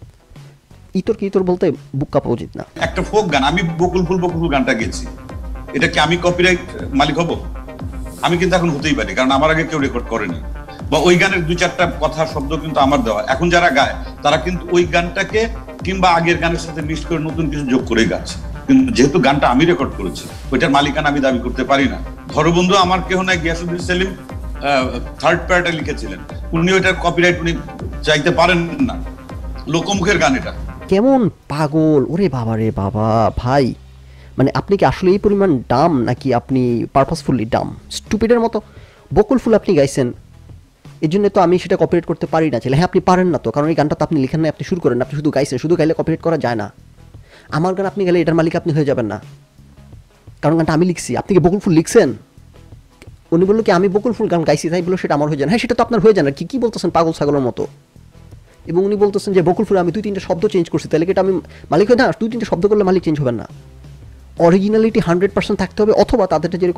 ইতর বলতে বুক কাঁপা উচিত না। একটা ফোক গান, আমি বকুল ফুল গানটা গেছি, এটা কি আমি কপিরাইট মালিক হব? আমি কিন্তু এখন হতেই পারি, কারণ আমার আগে কেউ রেকর্ড করেনি, বা ওই গানের 2-4টা কথা শব্দ কিন্তু আমার দেওয়া। এখন যারা গায় তারা কিন্তু ওই গানটাকে কিংবা আগের গানের সাথে মিক্স করে নতুন কিছু যোগ করে গাচ্ছে, কিন্তু যেহেতু গানটা আমি রেকর্ড করেছি, ওইটার মালিকানা আমি দাবি করতে পারি না। ধরবন্ধু আমার কেহ নাই, গিয়াসউদ্দিন সেলিম থার্ড প্যারাটা লিখেছিলেন, উনি ওইটার কপিরাইট উনি চাইতে পারেন না, লোকমুখের গান এটা। কেমন পাগল ওরে বাবা রে বাবা ভাই, মানে আপনি কি আসলে এই পরিমাণ ডাম, নাকি আপনি পারপাসফুলি ডাম, স্টুপিডের মতো? বকুল ফুল আপনি গাইছেন, এই জন্য তো আমি সেটা কপিরাইট করতে পারি না। ছেলে হ্যাঁ আপনি পারেন না তো, কারণ এই গানটা তো আপনি লিখেন না, আপনি শুরু করেন, আপনি শুধু গাইছেন। শুধু গাইলে কপিরাইট করা যায় না। আমার গান আপনি গেলে এটার মালিক আপনি হয়ে যাবেন না, কারণ গানটা আমি লিখছি। আপনি কি বকুল ফুল লিখছেন? উনি বললো কি আমি বকুল ফুল গান গাইছি, তাই বললো সেটা আমার হয়ে যায়। হ্যাঁ সেটা তো আপনার হয়ে যায় না, কি বলতেছেন পাগল ছাগলের মতো। এবং উনি বলতেছেন যে বকুল ফুল আমি 2-3টা শব্দ চেঞ্জ করছি, তাহলে এটা আমি মালিক হয়ে না? 2-3টা শব্দ করলে মালিক চেঞ্জ হবেন না। অরিজিনালিটি 100% থাকতে হবে, অথবা তাদেরটা যেরকম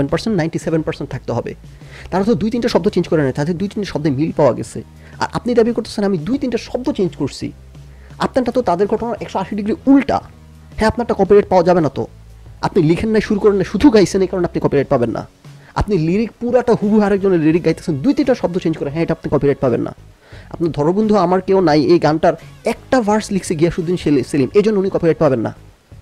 97% থাকতে হবে। তারা তো 2-3টা শব্দ চেঞ্জ করে নেয়, তাদের 2-3টা শব্দে মিল পাওয়া গেছে। আর আপনি দাবি করতেছেন আমি 2-3টা শব্দ চেঞ্জ করছি, আপনারটা তো তাদের ঘটনা 180 ডিগ্রি উল্টা। হ্যাঁ আপনারটা কপিরাইট পাওয়া যাবে না তো, আপনি লিখেন নাই, শুরু করেন না, শুধু গাইছেন, এই কারণে আপনি কপিরাইট পাবেন না। আপনি লিরিক পুরাটা হুবহু আরেকজনের লিরিক গাইতেছেন, 2-3টা শব্দ চেঞ্জ করে, হ্যাঁ এটা আপনি কপিরাইট পাবেন না। আপনার ধরবন্ধু আমার কেউ নাই, এই গানটার একটা ভার্স লিখছে গিয়াসউদ্দিন সেলিম, এই জন্য উনি কপিরাইট পাবেন না।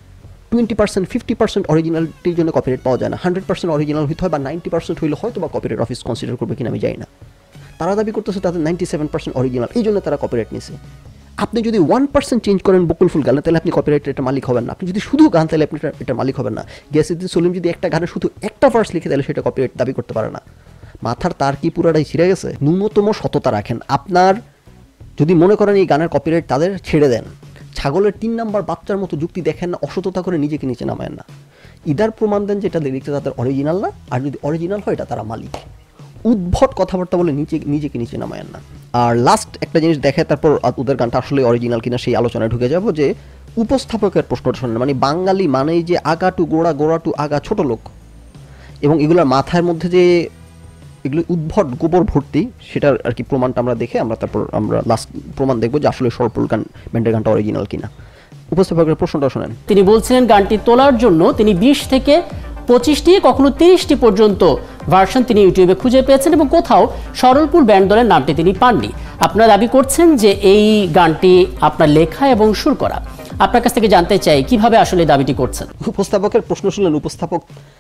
20% 50% অরিজিনালিটির জন্য কপিরাইট পাওয়া যায় না। 100% অরিজিনাল হইতে হয়, বা 90% হইলে হয়তো বা কপিরাইট অফিস কনসিডার করবে কিনা আমি জানি না। তারা দাবি করতেছে তাদের 97% অরিজিনাল, এই জন্য তারা কপিরাইট নিয়েছে। আপনি যদি 1% চেঞ্জ করেন বকুল ফুল গানে, তাহলে আপনি কপিরাইটের এটা মালিক হবেন না। আপনি যদি শুধু গান, তাহলে আপনি এটা মালিক হবেন না। গিয়াসউদ্দিন সেলিম যদি একটা গানে শুধু একটা ভার্স লিখে, তাহলে সেটা কপিরাইট দাবি করতে পারে না। মাথার তার কি পুরাটাই ছিঁড়ে গেছে? ন্যূনতম সততা রাখেন। আপনার যদি মনে করেন এই গানের কপিরাইট, তাদের ছেড়ে দেন। ছাগলের 3 নাম্বার বাচ্চার মতো যুক্তি দেখেন না, অসততা করে নিজেকে নিচে নামায়েন না। ইদার প্রমাণ দেন যেটা লিখতে তাদের অরিজিনাল না, আর যদি অরিজিনাল হয় এটা তারা মালিক। উদ্ভট কথাবার্তা বলে নিজেকে নিচে নামায়েন না। আর লাস্ট একটা জিনিস দেখে তারপর ওদের গানটা আসলে অরিজিনাল কিনা সেই আলোচনায় ঢুকে যাব, যে উপস্থাপকের প্রশ্নটা শোনেন। মানে বাঙালি মানেই যে আগা টু গোড়া, গোড়া টু আগা, ছোট লোক, এবং এগুলোর মাথার মধ্যে যে এগুলো উদ্ভট গোবর ভর্তি, সেটার আর কি প্রমাণটা আমরা দেখে তারপর আমরা লাস্ট প্রমাণ দেখবো যে আসলে সরপুল গান ব্যান্ডের গানটা অরিজিনাল কিনা। উপস্থাপকের প্রশ্নটা শোনেন। তিনি বলছিলেন গানটি তোলার জন্য তিনি 20 থেকে 25টি, কখনো 30টি পর্যন্ত ভার্সন তিনি ইউটিউবে খুঁজে পেয়েছেন, এবং কোথাও সরলপুর ব্যান্ড দলের নামটি তিনি পাননি। আপনারা দাবি করছেন যে এই গানটি আপনার লেখা এবং সুর করা। আপনার কাছ থেকে জানতে চাই কিভাবে আসলে দাবিটি করছেন। উপস্থাপকের প্রশ্ন শুনলেন, উপস্থাপক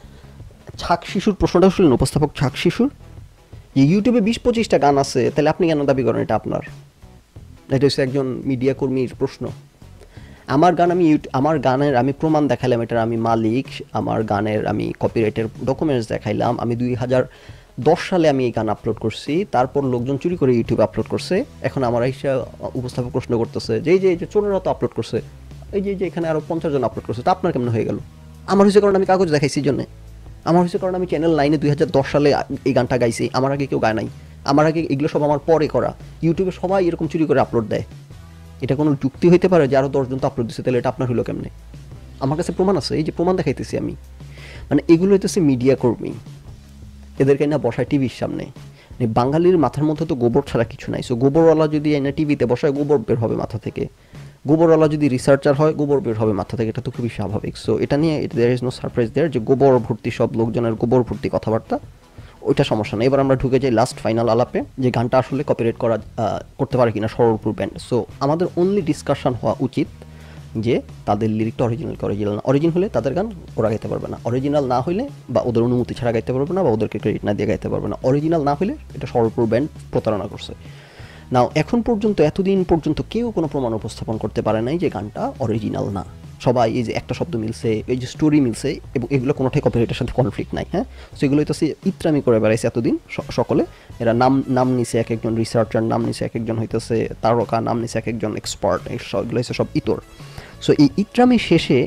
ছাক শিশুর প্রশ্নটা শুনলেন। উপস্থাপক ছাক শিশুর যে ইউটিউবে 20-25টা গান আছে, তাহলে আপনি কেন দাবি করেন এটা আপনার? এটা হচ্ছে একজন মিডিয়া কর্মীর প্রশ্ন। আমার গানের আমি প্রমাণ দেখাইলাম, এটার আমি মালিক। আমার গানের আমি কপিরাইটের ডকুমেন্টস দেখাইলাম। আমি 2010 সালে আমি এই গান আপলোড করছি, তারপর লোকজন চুরি করে ইউটিউবে আপলোড করছে। এখন আমার এসে উপস্থাপক প্রশ্ন করতেছে যে এই যে চোরেরা তো আপলোড করছে, এই যে এখানে আরো 50 জন আপলোড করছে, তা আপনার কেমন হয়ে গেল? আমার হয়েছে কারণ আমি কাগজ দেখাইছি জন্য। আমার হয়েছে কারণ আমি চ্যানেল 9-এ 2010 সালে এই গানটা গাইছি, আমার আগে কেউ গায় নাই, আমার আগে এগুলো সব আমার পরে করা। ইউটিউবে সবাই এরকম চুরি করে আপলোড দেয়, এটা কোনো যুক্তি হইতে পারে যে আরও 10 জন তো আপলোড দিচ্ছে, তাহলে এটা আপনার হলো কেমনে? আমার কাছে প্রমাণ আছে, এই যে প্রমাণ দেখাইতেছি আমি। মানে এগুলো হইতেছে মিডিয়া কর্মী, এদেরকে না বসায় টিভির সামনে। বাঙালির মাথার মধ্যে তো গোবর ছাড়া কিছু নাই। সো গোবরওয়ালা যদি এনে টিভিতে বসায়, গোবর বের হবে মাথা থেকে। গোবরওয়ালা যদি রিসার্চার হয়, গোবর বের হবে মাথা থেকে, এটা তো খুবই স্বাভাবিক। সো এটা নিয়ে there is no surprise there যে গোবর ভর্তি সব লোকজনের গোবর ভর্তি কথাবার্তা, ওইটা সমস্যা নেই। এবার আমরা ঢুকে যাই লাস্ট ফাইনাল আলাপে, যে গানটা আসলে কপিরাইট করতে পারে কিনা সরলপুর ব্যান্ড। সো আমাদের অনলি ডিসকাশন হওয়া উচিত যে তাদের লিরিকটা অরিজিনাল কি অরিজিনাল না। অরিজিনাল হলে তাদের গান ওরা গাইতে পারবে না, অরিজিনাল না হলে বা ওদের অনুমতি ছাড়া গাইতে পারবে না, বা ওদেরকে ক্রেডিট না দিয়ে গাইতে পারবে না। অরিজিনাল না হলে এটা সরলপুর ব্যান্ড প্রতারণা করছে। নাও এখন পর্যন্ত, এতদিন পর্যন্ত কেউ কোনো প্রমাণ উপস্থাপন করতে পারে নাই যে গানটা অরিজিনাল না। সবাই এই যে একটা শব্দ মিলছে, এই যে স্টোরি মিলছে, এবং এগুলো কোনোটাই কপিরাইটের সাথে কনফ্লিক্ট নাই। হ্যাঁ, সো এগুলো তো ইত্রামি করে বেড়াইছে এতদিন সকলে। এরা নাম নিছে, এক একজন রিসার্চার নাম নিছে, এক একজন হইতেছে তারকা নাম নিছে, এক একজন এক্সপার্ট, এগুলো হচ্ছে সব ইতর। সো এই ইত্রামি শেষে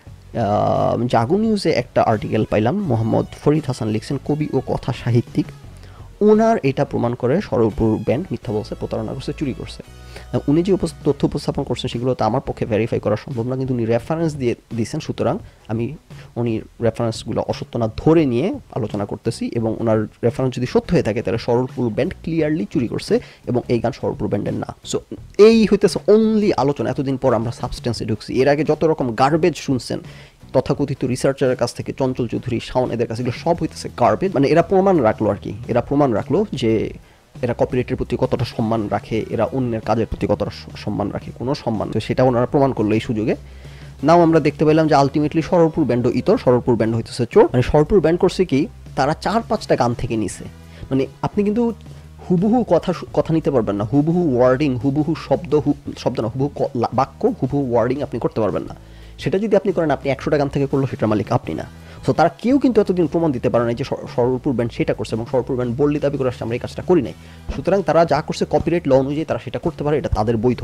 জাগো নিউজে একটা আর্টিকেল পাইলাম, মোহাম্মদ ফরিদ হাসান লিখছেন, কবি ও কথা সাহিত্যিক। ওনার এটা প্রমাণ করে সরলপুর ব্যান্ড মিথ্যা বলছে, প্রতারণা করছে, চুরি করছে। উনি যে তথ্য উপস্থাপন করছেন সেগুলো তো আমার পক্ষে ভেরিফাই করা সম্ভব না, কিন্তু উনি রেফারেন্স দিয়ে দিয়েছেন। সুতরাং আমি উনি রেফারেন্সগুলো অসত্য না ধরে নিয়ে আলোচনা করতেছি, এবং ওনার রেফারেন্স যদি সত্য হয়ে থাকে তাহলে সরলপুর ব্যান্ড ক্লিয়ারলি চুরি করছে, এবং এই গান সরলপুর ব্যান্ডের না। সো এই হইতেছে অনলি আলোচনা। এতদিন পর আমরা সাবস্টেন্সে ঢুকছি। এর আগে যত রকম গার্বেজ শুনছেন তথাকথিত রিসার্চারের কাছ থেকে, চঞ্চল চৌধুরী, শাওন, এদের কাছে, এগুলো সব হইতেছে গার্বেজ। মানে এরা প্রমাণ রাখলো আর কি, এরা প্রমাণ রাখলো যে এরা কপিরাইটের প্রতি কতটা সম্মান রাখে, এরা অন্যের কাজের প্রতি কতটা সম্মান রাখে, কোনো সম্মান। তো সেটা ওনারা প্রমাণ করলো এই সুযোগে। নাও আমরা দেখতে পেলাম যে আলটিমেটলি সরলপুর ব্যান্ড ইতর, সরলপুর ব্যান্ড হইতেছে চোর। মানে সরলপুর ব্যান্ড করছে কি, তারা 4-5টা গান থেকে নিছে। মানে আপনি কিন্তু হুবহু কথা নিতে পারবেন না, হুবহু ওয়ার্ডিং, হুবহু শব্দ না, হুবহু বাক্য, হুবহু ওয়ার্ডিং আপনি করতে পারবেন না। সেটা যদি আপনি করেন, আপনি 100টা গান থেকে করলো, সেটার মালিক আপনি না। সো তারা কেউ কিন্তু এতদিন প্রমাণ দিতে পারে না যে সরলপুর ব্যান্ড সেটা করছে, এবং সরলপুর ব্যান্ড বললি দাবি করে আসছে আমরা এই কাজটা করি নাই। সুতরাং তারা যা করছে কপিরাইট ল অনুযায়ী তারা সেটা করতে পারে, এটা তাদের বৈধ।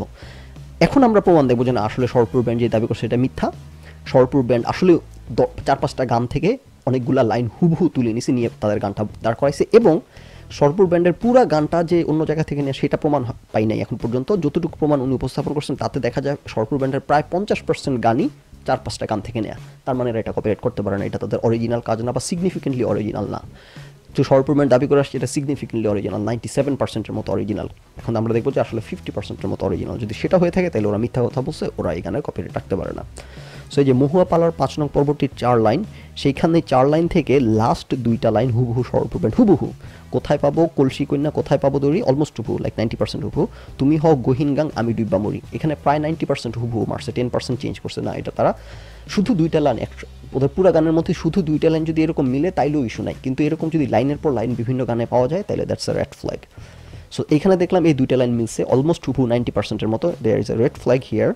এখন আমরা প্রমাণ দেখবো যে না, আসলে সরলপুর ব্যান্ড যে দাবি করছে এটা মিথ্যা। সরলপুর ব্যান্ড আসলে 4-5টা গান থেকে অনেকগুলা লাইন হুবহু তুলে নিছে, নিয়ে তাদের গানটা দাঁড় করাইছে। এবং সরলপুর ব্যান্ডের পুরা গানটা যে অন্য জায়গা থেকে নিয়ে, সেটা প্রমাণ পাই নাই এখন পর্যন্ত। যতটুকু প্রমাণ উনি উপস্থাপন করছেন তাতে দেখা যায় সরলপুর ব্যান্ডের প্রায় 50% গানই 4-5টা গান থেকে নেয়া। তার মানে এটা কপিরাইট করতে পারে না, এটা তাদের অরিজিনাল কাজ না, বা সিগনিফিকেন্টলি অরিজিনাল না। তো সরলপুর ব্যান্ড দাবি করে আসছে এটা সিগনিফিকেন্টলি অরিজিনাল, 97%-এর মতো অরিজিনাল। এখন আমরা দেখবো যে আসলে 50%-এর মতো অরিজিনাল। যদি সেটা হয়ে থাকে তাহলে ওরা মিথ্যা কথা বলছে, ওরা এই গানের কপিরাইট রাখতে পারে না। সো এই যে মহুয়া পালার 5 নং পর্বটির 4 লাইন, সেইখানে 4 লাইন থেকে লাস্ট 2টা লাইন হুবহু সরলপুর ব্যান্ড, হুবহু। কোথায় পাবো কলসি কন্যা, কোথায় পাবো দড়ি, অলমোস্ট হুবহু, লাইক 90% হুবহু। তুমি হও গহীন গাং, আমি ডুব্বা মরি, এখানে প্রায় 90% হুবহু মারছে, 10% চেঞ্জ করছে না। এটা তারা শুধু 2টা লাইন, ওদের পুরো গানের মধ্যে শুধু 2টা লাইন যদি এরকম মিলে তাইলেও ইস্যু নাই, কিন্তু এরকম যদি লাইনের পর লাইন বিভিন্ন গানে পাওয়া যায় তাহলে that's a red flag. So এখানে দেখলাম এই 2টা লাইন মিলছে অলমোস্ট হুবহু 90%-এর মতো, there is a red flag here.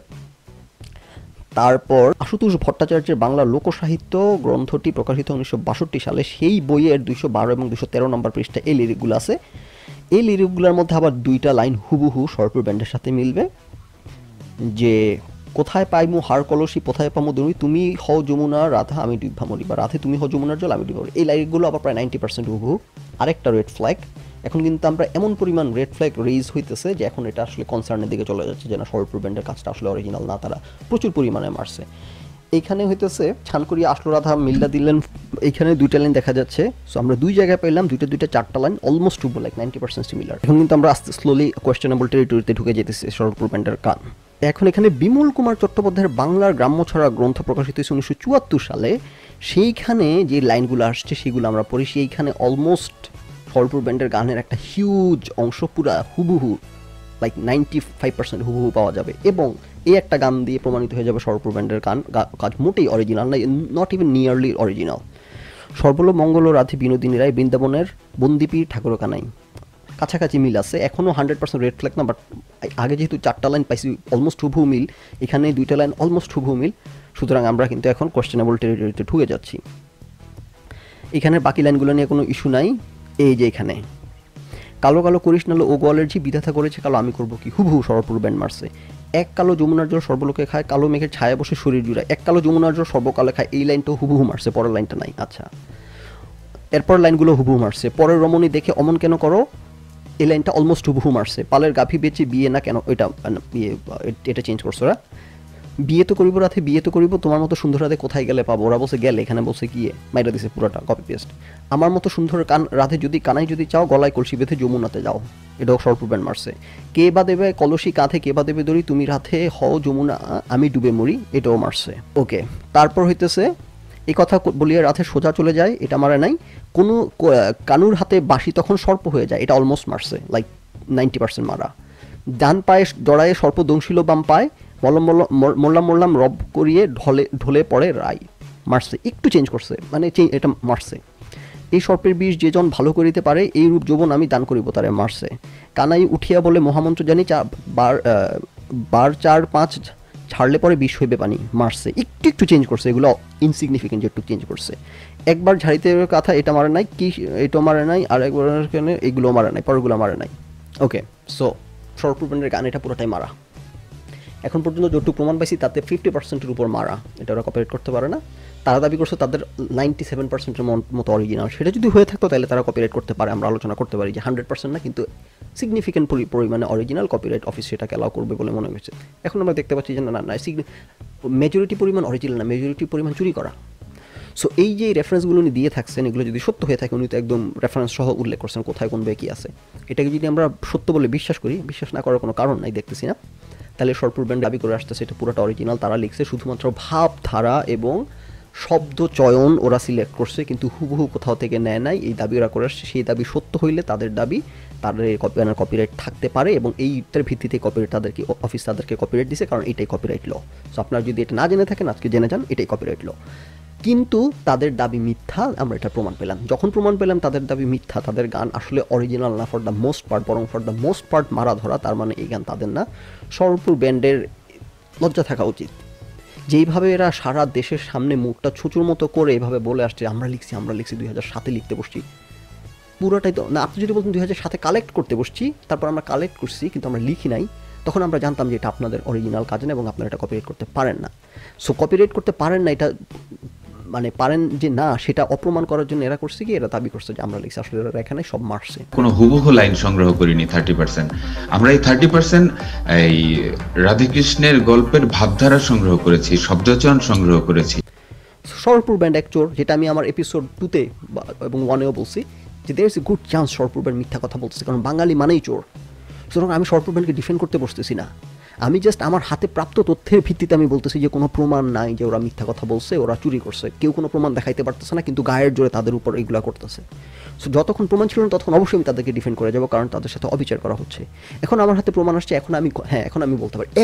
তারপর আশুতোষ ভট্টাচার্যের বাংলা লোকসাহিত্য গ্রন্থটি প্রকাশিত 1962 সালে, সেই বইয়ের 212 এবং 213 নম্বর পৃষ্ঠা এই লিরিকগুলো আছে। এই লিরিকগুলোর মধ্যে আবার 2টা লাইন হুবহু সরলপুর ব্যান্ডের সাথে মিলবে, যে কোথায় পাইমু হার কলসি, কোথায় পামু দড়ি, তুমি হও যমুনা রাধা, আমি ডুব্বা মরি, বা রাধে তুমি হও যমুনার জল, আমি ডুব্বা মরি। এই লাইনগুলো আবার প্রায় 90% হুবহু। আরেকটা রেড ফ্ল্যাগ। এখন কিন্তু আমরা এমন পরিমাণ রেড ফ্ল্যাগ রেইজ হইতেছে যে এখন এটা আসলে কনসার্নের দিকে চলে যাচ্ছে, যে না সরলপুর ব্যান্ডের কাজটা আসলে অরিজিনাল না, তারা প্রচুর পরিমাণে মারছে। এইখানে হইতেছে ছানকরিয়া আসলো রাধা মিল্লা দিলেন, এইখানে 2টা লাইন দেখা যাচ্ছে। সো আমরা 2 জায়গায় পেলাম 2টা 4টা লাইন অলমোস্ট হুবহু, লাইক 90% সিমিলার। এখন কিন্তু আমরা আস্তে স্লোলি কোয়েশ্চেনেবল টেরিটরিতে ঢুকে যেতেছি সরলপুর ব্যান্ডের গান। এখন এখানে বিমল কুমার চট্টোপাধ্যায়ের বাংলার গ্রাম্য ছড়া গ্রন্থ প্রকাশিত হয়েছে 1974 সালে। সেইখানে যে লাইনগুলো আসছে সেগুলো আমরা পড়ি, সেইখানে অলমোস্ট সরলপুর ব্যান্ডের গানের একটা হিউজ অংশ পুরা হুবহু, লাইক 95% হুবহু পাওয়া যাবে। এবং এই একটা গান দিয়ে প্রমাণিত হয়ে যাবে সরলপুর ব্যান্ডের কাজ মোটেই অরিজিনাল না, নট ইভেন নিয়ারলি অরিজিনাল। সর্বল মঙ্গল রাধে বিনোদিনী রায়, বৃন্দাবনের বন্দিপীর ঠাকুর কানাই, কাছাকাছি মিল আছে। এখনও 100% রেড ফ্ল্যাগ না, বাট আগে যেহেতু 4টা লাইন পাইছি অলমোস্ট হুবহু মিল, এখানে 2টা লাইন অলমোস্ট হুবহু মিল। সুতরাং আমরা কিন্তু এখন কোয়েশ্চেনেবল টেরিটরিতে ঢুকে যাচ্ছি। এখানে বাকি লাইনগুলো নিয়ে কোনো ইস্যু নাই। এই যে এখানে কালো কালো করিস নালো ও গোয়ালের ঝি, বিধাতা করেছে কালো আমি করবো কি, হুবহু সরলপুর ব্যান্ড মারছে। এক কালো যমুনার জল সর্বলোকে খায়, কালো মেঘের ছায়া বসে শরীর জুড়ায়, এক কালো যমুনার জল সর্বকালে খায়, এই লাইনটাও হুবহু মারছে, পরের লাইনটা নাই। আচ্ছা, এরপর লাইনগুলো হুবহু মারছে, পরের রমণী দেখে অমন কেন করো, এই লাইনটা অলমোস্ট হুবহু মারছে। পালের গাভী বেচে বিয়ে না কেন, এটা চেঞ্জ করছো ওরা। বিয়ে তো করিব রাতে, বিয়ে তো করিব, তোমার মতো সুন্দর রাতে কোথায় গেলে পাবো, ওরা বলছে গেলে, এখানে বলছে গিয়ে, মাইরা দিছে পুরোটা কপি পেস্ট। আমার মতো সুন্দর রাতে যদি কানাই যদি চাও, গলায় কলসি বেঁধে যমুনাতে যাও, এটাও সরপুর ব্যান্ড মারছে। কে বা দেবে কলসি কাঁধে, কে বা দেবে দড়ি, তুমি রাতে হও যমুনা, আমি ডুবে মরি, এটাও মারছে। ওকে, তারপর হইতেছে এই কথা বলিয়ে রাতে সোজা চলে যায়, এটা মারা নাই। কোনো কানুর হাতে বাঁশি তখন সর্প হয়ে যায়, এটা অলমোস্ট মারছে, লাইক 90% মারা। ডান পায়ে জড়ায়ে সর্প দংশিল বাম পায়ে, মোল্লাম রব করিয়ে ঢলে পড়ে রায়, মারছে। একটু চেঞ্জ করছে, মানে এটা মারছে। এই সর্পের বিষ যে জন ভালো করিতে পারে, এই রূপ যৌবন আমি দান করিব তারে, মারছে। কানাই উঠিয়া বলে মহামন্ত্র জানি, বার 4-5 ছাড়লে পরে বিষ হইবে পানি, মারছে। একটু চেঞ্জ করছে, এগুলো ইনসিগনিফিকেন্ট, একটু চেঞ্জ করছে। একবার ঝাড়িতে কথা, এটা মারে নাই, কি এটাও মারে নাই, আর একবার এগুলো মারে নাই, পরগুলো মারে নাই। ওকে, সো সরপুর ব্যান্ডের গান এটা পুরোটাই মারা। এখন পর্যন্ত যতটুকু প্রমাণ পাইছি তাতে 50%-এর উপর মারা, এটা ওরা কপিরাইট করতে পারে না। তারা দাবি করছে তাদের 97%-এর মতো অরিজিনাল, সেটা যদি হয়ে থাকতো তাহলে তারা কপিরাইট করতে পারে, আমরা আলোচনা করতে পারি যে 100% না, কিন্তু সিগনিফিকেন্ট পরিমাণে অরিজিনাল, কপিরাইট অফিস সেটাকে অ্যালাউ করবে বলে মনে হয়েছে। এখন আমরা দেখতে পাচ্ছি যে না মেজরিটি পরিমাণ অরিজিনাল না, মেজরিটি পরিমাণ চুরি করা। সো এই যে রেফারেন্সগুলো উনি দিয়ে থাকছেন, এগুলো যদি সত্য হয়ে থাকে, উনি তো একদম রেফারেন্স সহ উল্লেখ করছেন কোথায় কোন বে কী আছে, এটাকে যদি আমরা সত্য বলে বিশ্বাস করি, বিশ্বাস না করার কোনো কারণ নাই দেখতেছি না, তাহলে সরপুর ব্যান্ড দাবি করে আসতেছে এটা পুরোটা অরিজিনাল। তারা লিখছে শুধুমাত্র ভাবধারা এবং শব্দ চয়ন ওরা সিলেক্ট করছে, কিন্তু হুবহু কোথাও থেকে নেয় নাই, এই দাবি ওরা করে আসছে। সেই দাবি সত্য হইলে তাদের দাবি তাদের কপিরাইট থাকতে পারে, এবং এইটার ভিত্তিতে কপিরাইট তাদেরকে অফিস তাদেরকে কপিরাইট দিছে, কারণ এটাই কপিরাইট ল। সো আপনারা যদি এটা না জেনে থাকেন আজকে জেনে যান, এটাই কপিরাইট ল। কিন্তু তাদের দাবি মিথ্যা, আমরা এটা প্রমাণ পেলাম। যখন প্রমাণ পেলাম তাদের দাবি মিথ্যা, তাদের গান আসলে অরিজিনাল না ফর দ্য মোস্ট পার্ট, বরং ফর দ্য মোস্ট পার্ট মারা ধরা, তার মানে এই গান তাদের না। সরপুর ব্যান্ডের লজ্জা থাকা উচিত, যেইভাবে এরা সারা দেশের সামনে মুখটা ছুঁচুর মতো করে এভাবে বলে আসছে আমরা লিখছি 2007-এ লিখতে বসছি, পুরোটাই তো না। আপনি যদি বলতেন 2007-এ কালেক্ট করতে বসছি, তারপর আমরা কালেক্ট করছি কিন্তু আমরা লিখি নাই, তখন আমরা জানতাম যে এটা আপনাদের অরিজিনাল কাজ না এবং আপনারা এটা কপিরাইট করতে পারেন না। সো কপিরাইট করতে পারেন না, এটা মানে পারেন যে না, সেটা অপ্রমাণ করার জন্য এরা করছে কি, এরা দাবি করছে যে আমরা লিখছি, আসলে এরা এখানে সব মারছে। কোনো হুবহু লাইন সংগ্রহ করিনি 30%, আমরা এই 30% এই রাধাকৃষ্ণের গল্পের ভাবধারা সংগ্রহ করেছি, শব্দচয়ন সংগ্রহ করেছি। সরপুর ব্যান্ড এক চোর, যেটা আমি আমার এপিসোড 2-তে এবং 1-এও বলছি যে there is a good chance Saralpur band মিথ্যা কথা বলতেছে, কারণ বাঙালি মানেই চোর। সুতরাং আমি সরপুর ব্যান্ডকে ডিফেন্ড করতে বসতেছি না, আমি জাস্ট আমার হাতে প্রাপ্ত তথ্যের ভিত্তিতে আমি বলতেছি যে কোনো প্রমাণ নাই যে ওরা মিথ্যা কথা বলছে, ওরা চুরি করছে। কেউ কোনো প্রমাণ দেখাইতে পারতেছে না, কিন্তু গায়ের জোরে তাদের উপর এগুলো করতেছে। সো যতক্ষণ প্রমাণ ছিল না ততক্ষণ অবশ্যই আমি তাদেরকে ডিফেন্ড করে যাবো, কারণ তাদের সাথে অবিচার করা হচ্ছে। এখন আমার হাতে প্রমাণ আসছে, এখন আমি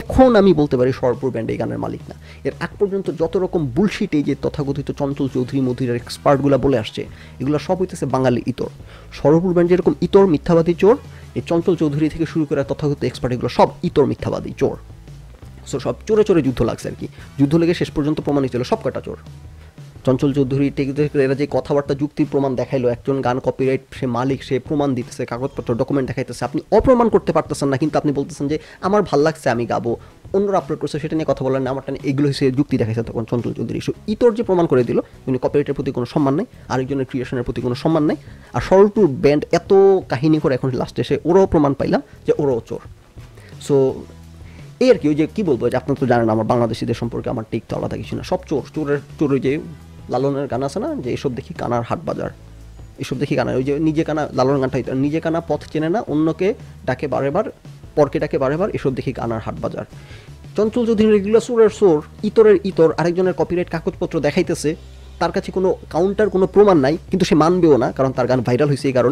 বলতে পারি সরপুর ব্যান্ড এই গানের মালিক না। এর আগ পর্যন্ত যত রকম বুলশিট এই যে তথাকথিত চঞ্চল চৌধুরী মধুরের এক্সপার্টগুলো বলে আসছে, এগুলো সব হইতেছে বাঙালি ইতর। সরপুর ব্যান্ড যেরকম ইতর মিথ্যাবাদী চোর, এই চঞ্চল চৌধুরী থেকে শুরু করে তথাকথিত এক্সপার্ট, এগুলো সব ইতর মিথ্যাবাদী চোর। সো সব চোরে চোরে যুদ্ধ লাগছে আর কি, যুদ্ধ লেগে শেষ পর্যন্ত প্রমাণিত হলো সব কটা চোর। চঞ্চল চৌধুরী এরা যে কথাবার্তা যুক্তির প্রমাণ দেখাইলো, একজন গান কপিরাইট সে মালিক, সে প্রমাণ দিতেছে, কাগজপত্র ডকুমেন্ট দেখাইতেছে, আপনি অপ্রমাণ করতে পারতেছেন না, কিন্তু আপনি বলতেছেন যে আমার ভাল লাগছে আমি গাবো, অন্যরা আপলোড করছে সেটা নিয়ে কথা বলেন না, আমারটা নিয়ে, এগুলো হিসেবে যুক্তি দেখাইছে তখন চঞ্চল চৌধুরী। সো ইতর যে প্রমাণ করে দিল উনি কপিরাইটের প্রতি কোনো সম্মান নেই, আরেকজনের ক্রিয়েশনের প্রতি কোনো সম্মান নেই। আর সরলপুর ব্যান্ড এত কাহিনী করে এখন লাস্টে এসে ওরাও প্রমাণ পাইলাম যে ওরাও চোর। সো এই আর কি, ওই যে কী বলবো, যে আপনার তো জানেন আমার বাংলাদেশিদের সম্পর্কে আমার টেক তো আলাদা কিছু না, সব চোর। ওই যে লালনের গান আছে না, যে এসব দেখি কানার হাট বাজার, এসব দেখি কানা, ওই যে নিজে কানা, লালনের গানটা নিজে কানা পথ চেনে না, অন্যকে ডাকে বারেবার, পরকে ডাকে বারেবার, এসব দেখি কানার হাট বাজার। চঞ্চল চৌধুরী এগুলো চোরের চোর, ইতরের ইতর, আরেকজনের কপিরাইট কাগজপত্র দেখাইতেছে, তার কাছে কোনো কাউন্টার কোনো প্রমাণ নাই, কিন্তু সে মানবেও না, কারণ তার গান ভাইরাল হয়েছে এই কারণে।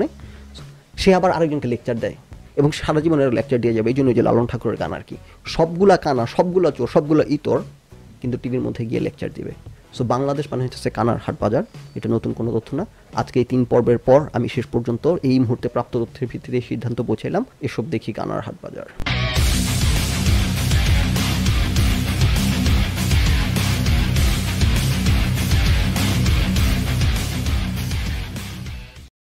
সে আবার আরেকজনকে লেকচার দেয় এবং সারা জীবনের লেকচার দিয়ে যাবে। এই জন্য যে লালন ঠাকুরের গান আর কি, সবগুলা কানা, সবগুলা চোর, সবগুলা ইতর, কিন্তু টিভির মধ্যে গিয়ে লেকচার দিবে। সো বাংলাদেশ মানে হচ্ছে কানার হাট বাজার, এটা নতুন কোনো তথ্য না। আজকে এই 3 পর্বের পর আমি শেষ পর্যন্ত এই মুহূর্তে প্রাপ্ত তথ্যের ভিত্তিতে সিদ্ধান্ত পৌঁছাইলাম, এসব দেখি কানার হাট বাজার।